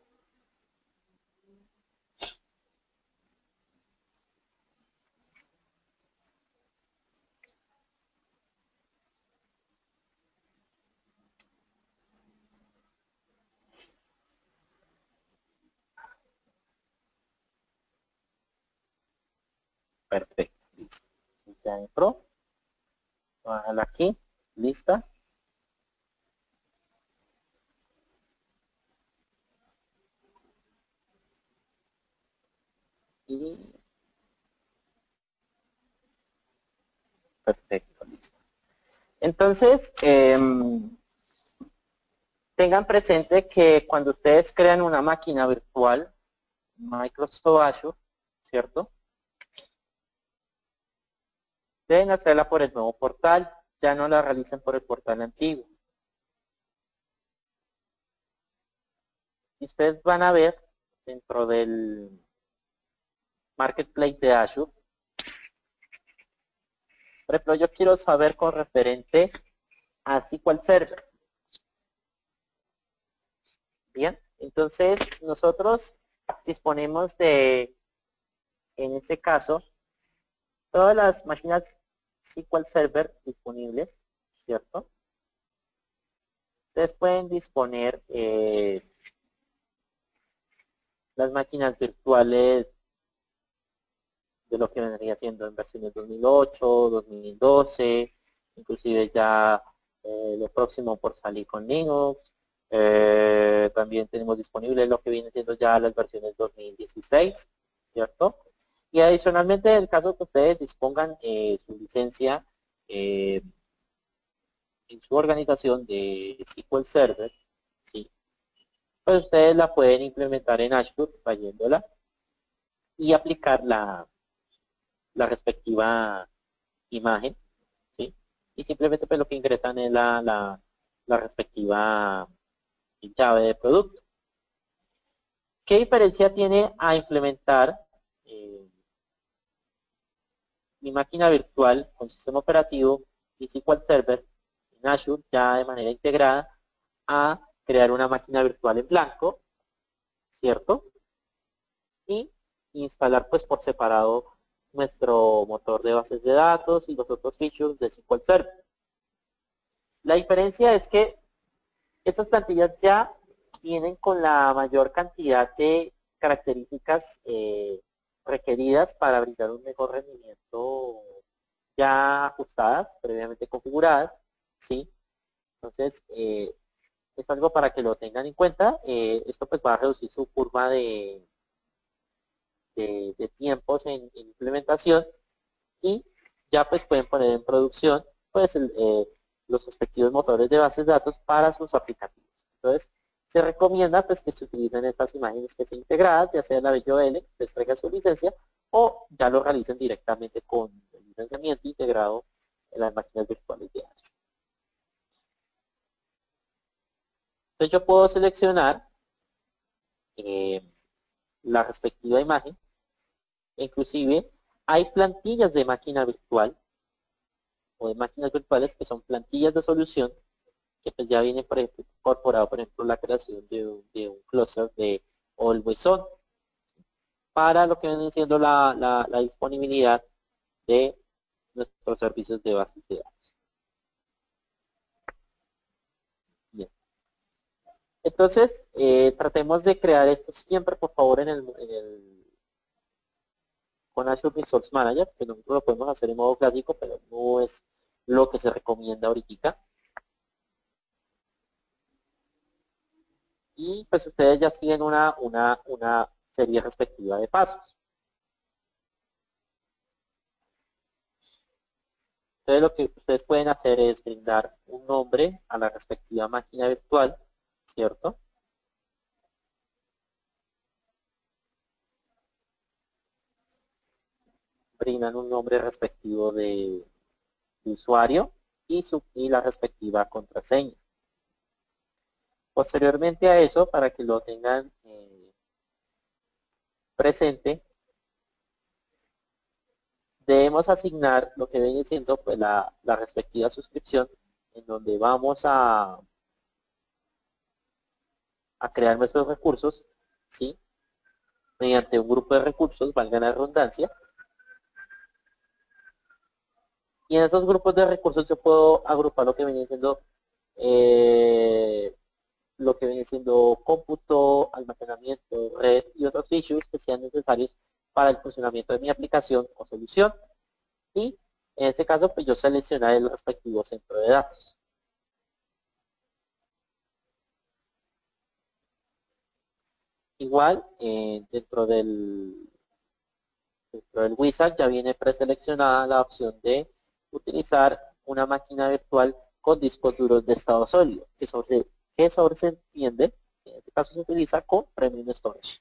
B: Perfecto, listo. Ya entró. Bájala aquí, lista. Y perfecto, listo. Entonces, tengan presente que cuando ustedes crean una máquina virtual, Microsoft Azure, ¿cierto? Deben hacerla por el nuevo portal, ya no la realicen por el portal antiguo. Y ustedes van a ver dentro del Marketplace de Azure. Por ejemplo, yo quiero saber con referente a SQL Server. Bien, entonces nosotros disponemos de, en este caso, todas las máquinas SQL Server disponibles, ¿cierto? Ustedes pueden disponer las máquinas virtuales de lo que vendría siendo en versiones 2008, 2012, inclusive ya lo próximo por salir con Linux. También tenemos disponible lo que viene siendo ya las versiones 2016, ¿cierto? Y adicionalmente, en el caso que ustedes dispongan su licencia en su organización de SQL Server, ¿sí? Pues ustedes la pueden implementar en Azure, trayéndola y aplicar la respectiva imagen, ¿sí? Y simplemente pues lo que ingresan es la respectiva llave de producto. ¿Qué diferencia tiene a implementar eh, mi máquina virtual con sistema operativo y SQL Server en Azure ya de manera integrada a crear una máquina virtual en blanco, ¿cierto? Y instalar pues por separado nuestro motor de bases de datos y los otros features de SQL Server? La diferencia es que estas plantillas ya vienen con la mayor cantidad de características requeridas para brindar un mejor rendimiento ya ajustadas, previamente configuradas, ¿sí? Entonces, es algo para que lo tengan en cuenta. Esto pues va a reducir su curva de tiempos en implementación y ya pues pueden poner en producción pues los respectivos motores de bases de datos para sus aplicativos. Entonces, se recomienda pues que se utilicen estas imágenes que sean integradas, ya sea en la BYOL, que se traiga su licencia, o ya lo realicen directamente con el licenciamiento integrado en las máquinas virtuales de Azure. Entonces yo puedo seleccionar eh, la respectiva imagen. Inclusive hay plantillas de máquina virtual o de máquinas virtuales que son plantillas de solución que pues ya viene por ejemplo incorporado por ejemplo la creación de un clúster de Always On para lo que viene siendo la disponibilidad de nuestros servicios de bases de datos. Bien. Entonces, tratemos de crear esto siempre, por favor, con Azure Resource Manager, que nosotros lo podemos hacer en modo clásico, pero no es lo que se recomienda ahorita. Y pues ustedes ya siguen una serie respectiva de pasos. Entonces lo que ustedes pueden hacer es brindar un nombre a la respectiva máquina virtual, ¿cierto? Brindan un nombre respectivo de usuario y la respectiva contraseña. Posteriormente a eso, para que lo tengan presente, debemos asignar lo que viene siendo pues, la respectiva suscripción en donde vamos a crear nuestros recursos, ¿sí? Mediante un grupo de recursos, valga la redundancia. Y en esos grupos de recursos yo puedo agrupar lo que viene siendo cómputo, almacenamiento, red y otros features que sean necesarios para el funcionamiento de mi aplicación o solución. Y en este caso, pues yo seleccionaré el respectivo centro de datos. Igual, dentro del wizard ya viene preseleccionada la opción de utilizar una máquina virtual con discos duros de estado sólido, que sobre se entiende, en este caso se utiliza con Premium Storage.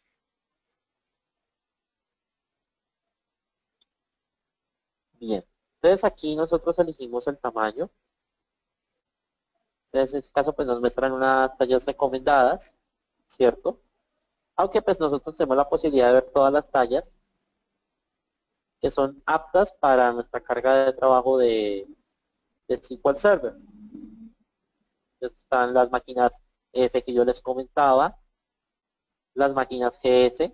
B: Bien, entonces aquí nosotros elegimos el tamaño. Entonces en este caso pues nos muestran unas tallas recomendadas, ¿cierto? Aunque pues nosotros tenemos la posibilidad de ver todas las tallas que son aptas para nuestra carga de trabajo de SQL Server. Están las máquinas F que yo les comentaba, las máquinas GS,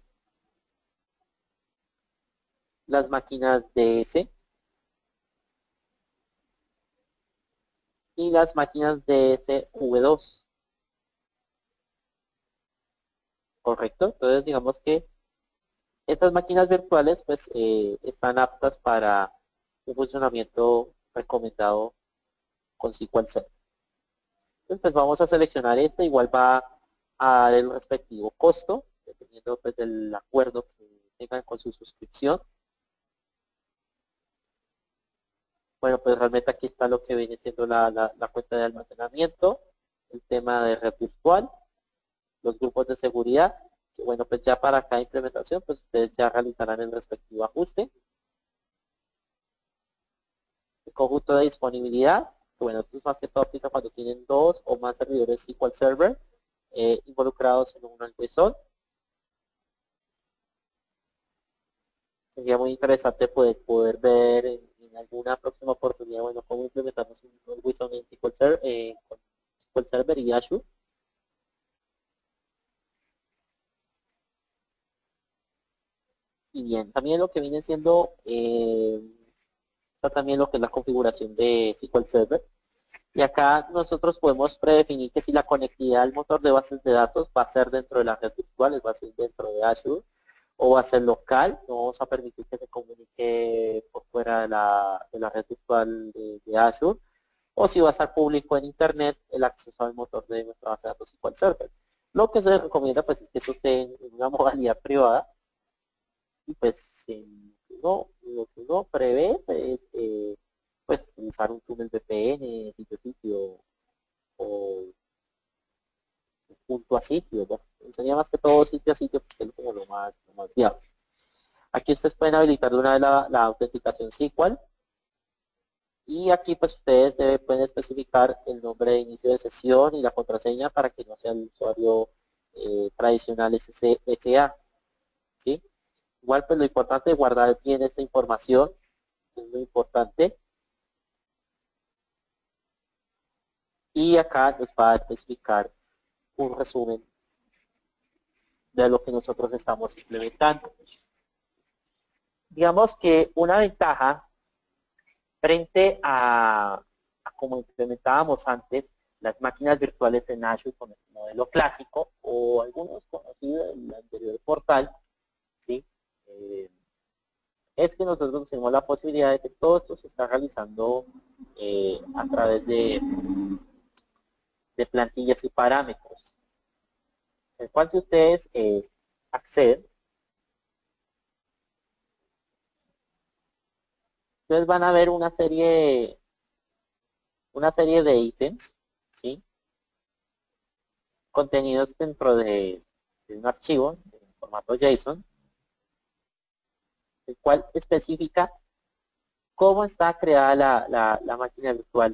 B: las máquinas DS y las máquinas DSV2. ¿Correcto? Entonces digamos que estas máquinas virtuales pues están aptas para un funcionamiento recomendado con SQL Server. Entonces, pues vamos a seleccionar este, igual va a dar el respectivo costo, dependiendo pues del acuerdo que tengan con su suscripción. Bueno, pues realmente aquí está lo que viene siendo la cuenta de almacenamiento, el tema de red virtual, los grupos de seguridad, que bueno, pues ya para cada implementación, pues ustedes ya realizarán el respectivo ajuste. El conjunto de disponibilidad, que bueno, esto es más que todo aplica cuando tienen 2 o más servidores SQL Server involucrados en un algoritmo. Sería muy interesante poder ver en alguna próxima oportunidad, bueno, cómo implementamos un algoritmo en SQL Server, con SQL Server y Azure. Y bien, también lo que viene siendo, está también lo que es la configuración de SQL Server. Y acá nosotros podemos predefinir que si la conectividad al motor de bases de datos va a ser dentro de la red virtual, va a ser dentro de Azure, o va a ser local, no vamos a permitir que se comunique por fuera de la red virtual de Azure, o si va a ser público en Internet el acceso al motor de nuestra base de datos SQL Server. Lo que se recomienda pues es que eso esté en una modalidad privada y pues lo que uno prevé es pues utilizar un túnel VPN, sitio a sitio o punto a sitio, ¿no? Sería más que todo sitio a sitio porque es como lo más viable. Aquí ustedes pueden habilitar de una vez la autenticación SQL y aquí pues ustedes pueden especificar el nombre de inicio de sesión y la contraseña para que no sea el usuario tradicional SSA, ¿sí? Igual pues lo importante es guardar bien esta información, es muy importante. Y acá nos va a especificar un resumen de lo que nosotros estamos implementando. Digamos que una ventaja frente a como implementábamos antes las máquinas virtuales en Azure con el modelo clásico o algunos conocidos en el anterior portal, ¿sí? Es que nosotros tenemos la posibilidad de que todo esto se está realizando a través de plantillas y parámetros. El cual si ustedes acceden, ustedes van a ver una serie de ítems, ¿sí? Contenidos dentro de un archivo en formato JSON, el cual especifica cómo está creada la máquina virtual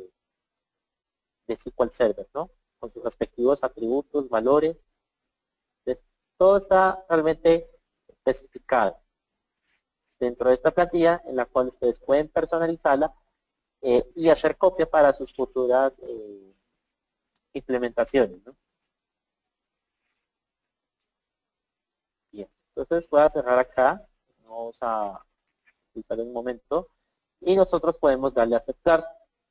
B: de SQL Server, ¿no? Con sus respectivos atributos, valores. Todo está realmente especificado dentro de esta plantilla en la cual ustedes pueden personalizarla y hacer copia para sus futuras implementaciones, ¿no? Bien, entonces voy a cerrar acá, vamos a utilizar un momento y nosotros podemos darle a aceptar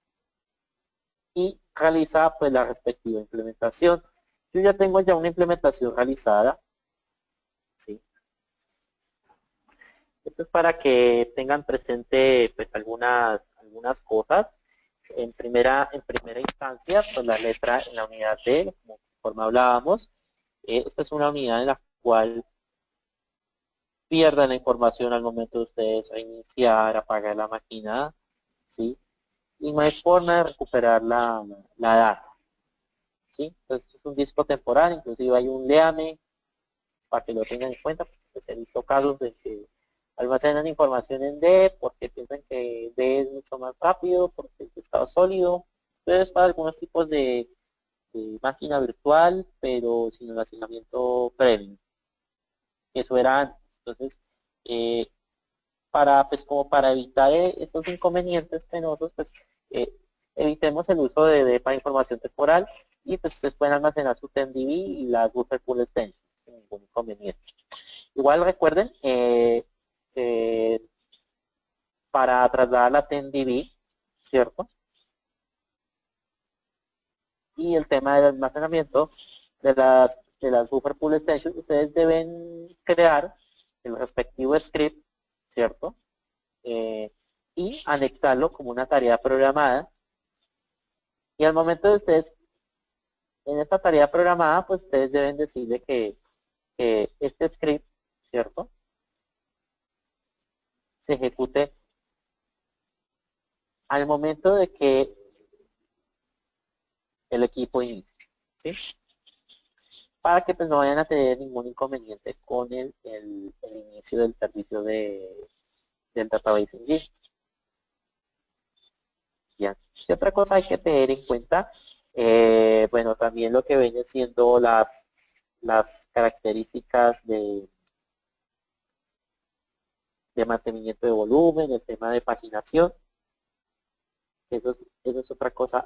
B: y realizar pues la respectiva implementación. Yo ya tengo una implementación realizada, ¿sí? Esto es para que tengan presente pues algunas cosas. En primera instancia, pues la letra en la unidad D, conforme hablábamos, esta es una unidad en la cual pierdan la información al momento de ustedes reiniciar, apagar la máquina, ¿sí? Y no hay forma de recuperar la data, ¿sí? Entonces es un disco temporal, inclusive hay un léame para que lo tengan en cuenta, porque se han visto casos de que almacenan información en D porque piensan que D es mucho más rápido, porque es estado sólido. Entonces para algunos tipos de máquina virtual, pero sin almacenamiento previo. Eso era antes. Entonces, eh, pues como para evitar estos inconvenientes penosos, pues evitemos el uso de para información temporal y pues ustedes pueden almacenar su TenDB y la Buffer Pool Extension sin ningún inconveniente. Igual recuerden, para trasladar la TenDB, ¿cierto? Y el tema del almacenamiento de las Buffer Pool Extensions, ustedes deben crear el respectivo script, ¿cierto? Y anexarlo como una tarea programada. Y al momento de ustedes En esta tarea programada, pues ustedes deben decirle que este script, ¿cierto?, se ejecute al momento de que el equipo inicie, ¿sí? Para que pues no vayan a tener ningún inconveniente con el inicio del servicio del Database Engine. Bien. ¿Qué otra cosa hay que tener en cuenta? Bueno, también lo que viene siendo las características de mantenimiento de volumen, el tema de paginación. Eso es otra cosa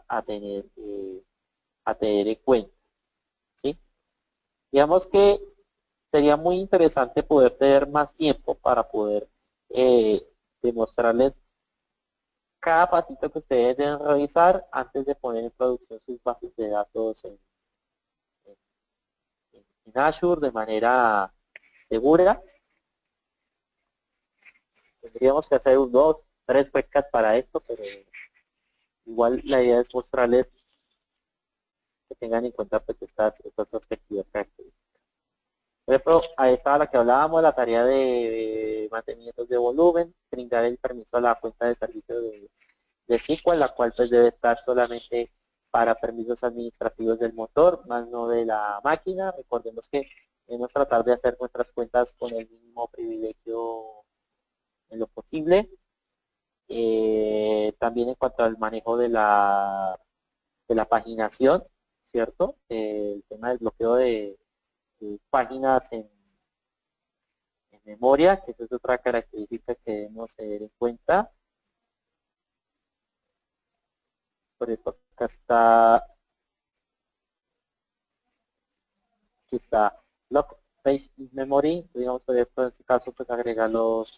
B: a tener en cuenta, ¿sí? Digamos que sería muy interesante poder tener más tiempo para poder demostrarles cada pasito que ustedes deben revisar antes de poner en producción sus bases de datos en Azure de manera segura. Tendríamos que hacer un 2, 3 podcasts para esto, pero igual la idea es mostrarles que tengan en cuenta pues estas respectivas características. Por ejemplo, a esta a la que hablábamos, la tarea de mantenimientos de volumen, brindar el permiso a la cuenta de servicio de SQL, la cual pues debe estar solamente para permisos administrativos del motor, más no de la máquina. Recordemos que debemos tratar de hacer nuestras cuentas con el mínimo privilegio en lo posible. También en cuanto al manejo de la paginación, ¿cierto? El tema del bloqueo de páginas en memoria, que esa es otra característica que debemos tener en cuenta. Por ejemplo, acá está, aquí está Lock Page in Memory. Digamos, por ejemplo, en este caso, pues agregar los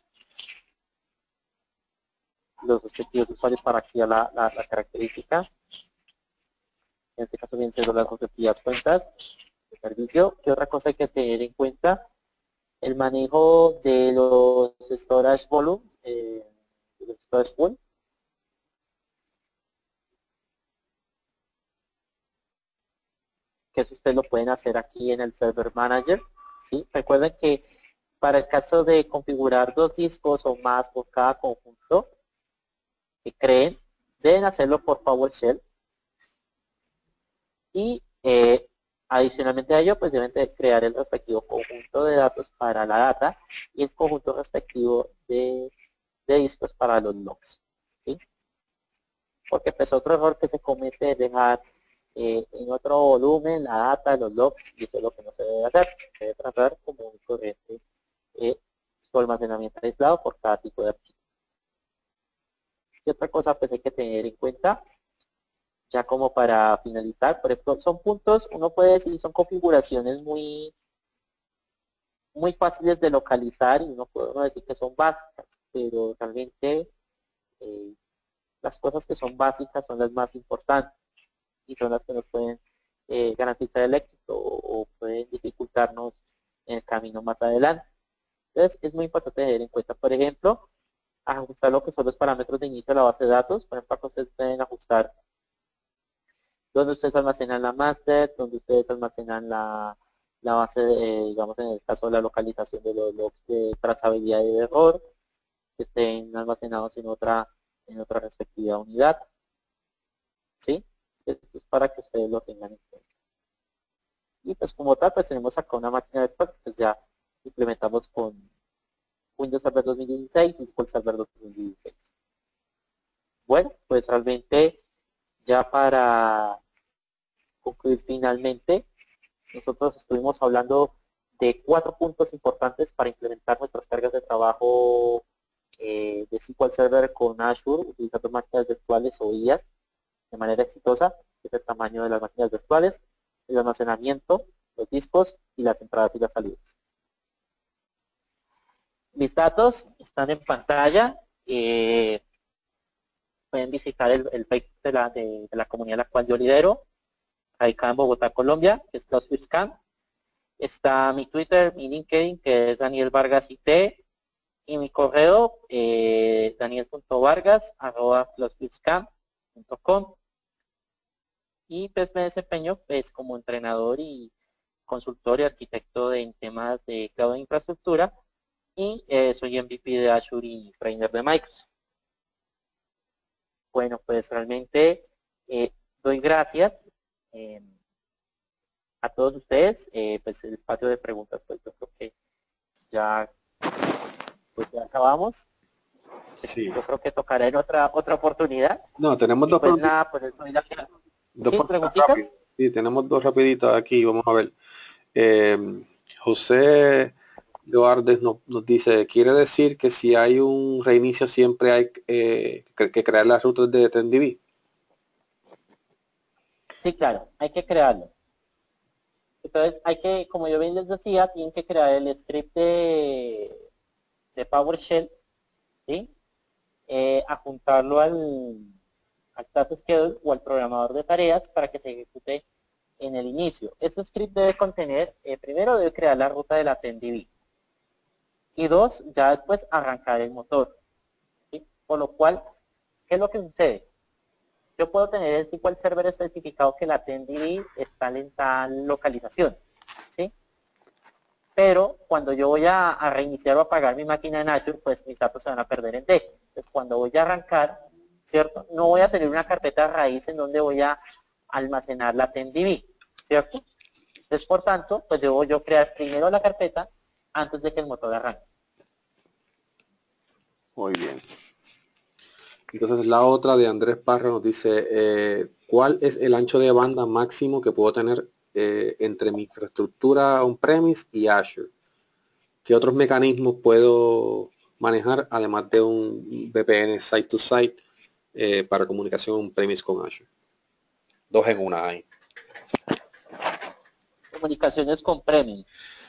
B: respectivos usuarios para activar la característica. En este caso, bien ser las respectivas cuentas de servicio. ¿Qué otra cosa hay que tener en cuenta? El manejo de los storage volume, de los storage pool. Que eso ustedes lo pueden hacer aquí en el Server Manager, ¿sí? Recuerden que para el caso de configurar 2 discos o más por cada conjunto que creen, deben hacerlo por PowerShell y adicionalmente a ello, pues deben de crear el respectivo conjunto de datos para la data y el conjunto respectivo de discos para los logs, ¿sí? Porque pues otro error que se comete es dejar en otro volumen la data, los logs, y eso es lo que no se debe hacer. Se debe tratar como un corriente su almacenamiento aislado por cada tipo de archivo. Y otra cosa pues hay que tener en cuenta, ya como para finalizar, por ejemplo, son puntos, uno puede decir, son configuraciones muy fáciles de localizar y uno puede decir que son básicas, pero realmente las cosas que son básicas son las más importantes y son las que nos pueden garantizar el éxito o pueden dificultarnos en el camino más adelante. Entonces es muy importante tener en cuenta, por ejemplo, ajustar lo que son los parámetros de inicio de la base de datos. Por ejemplo, ustedes pueden ajustar donde ustedes almacenan la master, donde ustedes almacenan la base, digamos en el caso de la localización de los logs de trazabilidad y de error, que estén almacenados en otra respectiva unidad. ¿Sí? Esto es para que ustedes lo tengan en cuenta. Y pues como tal, pues tenemos acá una máquina virtual que pues ya implementamos con Windows Server 2016 y SQL Server 2016. Bueno, pues realmente ya para concluir finalmente, nosotros estuvimos hablando de 4 puntos importantes para implementar nuestras cargas de trabajo de SQL Server con Azure, utilizando máquinas virtuales o IaaS de manera exitosa, que es el tamaño de las máquinas virtuales, el almacenamiento, los discos y las entradas y las salidas. Mis datos están en pantalla. Pueden visitar el Facebook de la comunidad a la cual yo lidero, radicada en Bogotá, Colombia, que es CloudSwitchCamp. Está mi Twitter, mi LinkedIn, que es Daniel Vargas IT, y mi correo, daniel.vargas@cloudSwitchCamp.com. Y pues me desempeño pues como entrenador y consultor y arquitecto en temas de cloud de infraestructura y soy MVP de Azure y trainer de Microsoft. Bueno, pues realmente doy gracias eh, a todos ustedes. Pues el espacio de preguntas, pues yo creo que ya, pues ya acabamos.
A: Sí.
B: Yo creo que tocará en otra oportunidad.
A: No, tenemos
B: Y
A: dos
B: pues
A: preguntitas,
B: nada, pues soy la
A: dos
B: ¿sí?
A: preguntitas rápidas.
B: ¿Preguntitas?
A: Sí, tenemos dos rapiditas aquí, vamos a ver. Eh, José Leoardes nos dice, ¿quiere decir que si hay un reinicio siempre hay que crear las rutas de TenDB?
B: Sí, claro, hay que crearlas. Entonces hay que, como yo bien les decía, tienen que crear el script de PowerShell, ¿sí? Adjuntarlo al task schedule o al programador de tareas para que se ejecute en el inicio. Ese script debe contener, primero debe crear la ruta de la TenDB y dos, ya después arrancar el motor, ¿sí? Por lo cual, ¿qué es lo que sucede? Yo puedo tener el SQL Server especificado que la TenDB está en tal localización, ¿sí? Pero cuando yo voy a reiniciar o apagar mi máquina en Azure, pues mis datos se van a perder en D. Entonces, cuando voy a arrancar, ¿cierto? No voy a tener una carpeta raíz en donde voy a almacenar la TenDB, ¿cierto? Entonces, por tanto, pues debo yo crear primero la carpeta antes de que el motor arranque.
A: Muy bien. Entonces la otra de Andrés Parra nos dice, ¿cuál es el ancho de banda máximo que puedo tener entre mi infraestructura on-premise y Azure? ¿Qué otros mecanismos puedo manejar además de un VPN site-to-site para comunicación on-premise con Azure? Dos en una hay.
B: Comunicaciones con Premium.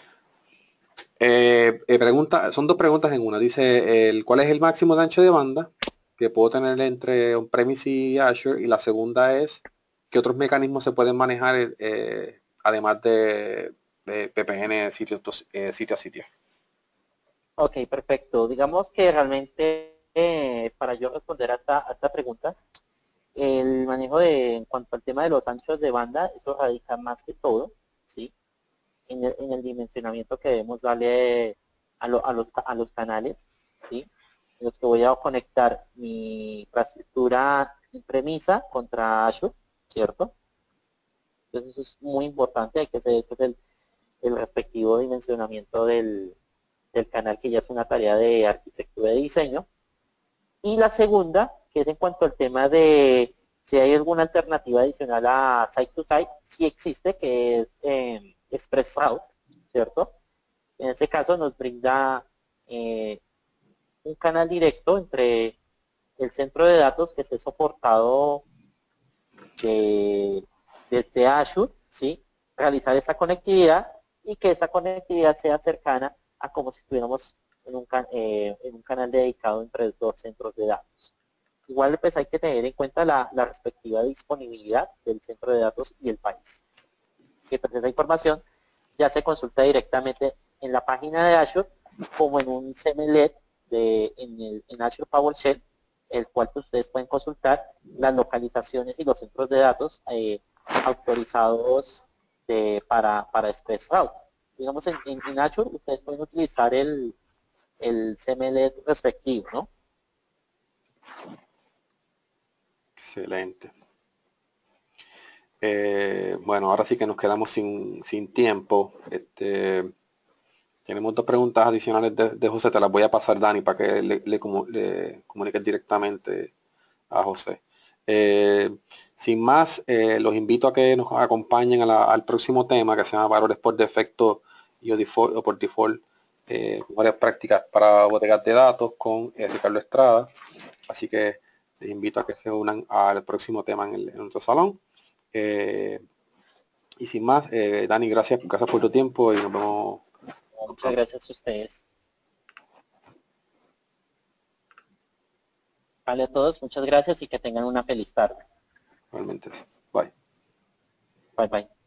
A: Son dos preguntas en una. Dice, ¿cuál es el máximo de ancho de banda que puedo tener entre on-premise y Azure? Y la segunda es, ¿qué otros mecanismos se pueden manejar además de VPN sitio a sitio?
B: Ok, perfecto. Digamos que realmente para yo responder a esta pregunta, el manejo en cuanto al tema de los anchos de banda, eso radica más que todo, ¿sí? En el dimensionamiento que debemos darle a los canales, ¿sí? En los que voy a conectar mi infraestructura en premisa contra Azure, ¿cierto? Entonces eso es muy importante, hay que hacer pues, el respectivo dimensionamiento del canal, que ya es una tarea de arquitectura y diseño. Y la segunda, que es en cuanto al tema de si hay alguna alternativa adicional a Site-to-Site, sí existe, que es Express Route, ¿cierto? En este caso nos brinda un canal directo entre el centro de datos que esté soportado de, desde Azure, ¿sí? Realizar esa conectividad y que esa conectividad sea cercana a como si estuviéramos en un canal dedicado entre dos centros de datos. Igual pues hay que tener en cuenta la respectiva disponibilidad del centro de datos y el país. Que pues esa información ya se consulta directamente en la página de Azure como en un CMLED en Azure PowerShell, el cual pues, ustedes pueden consultar las localizaciones y los centros de datos autorizados para Express Route. Digamos, en Azure ustedes pueden utilizar el CMLED respectivo, ¿no?
A: Excelente. Bueno, ahora sí que nos quedamos sin tiempo. Tenemos dos preguntas adicionales de José. Te las voy a pasar, Dani, para que le comuniques directamente a José. Sin más, los invito a que nos acompañen al próximo tema que se llama valores por defecto y o por default, varias prácticas para bodegas de datos con Ricardo Estrada. Así que les invito a que se unan al próximo tema en nuestro salón. Y sin más, Dani, gracias por tu tiempo y nos vemos
B: Muchas
A: pronto.
B: gracias a ustedes. Vale a todos, muchas gracias y que tengan una feliz tarde.
A: Realmente. Bye.
B: Bye bye.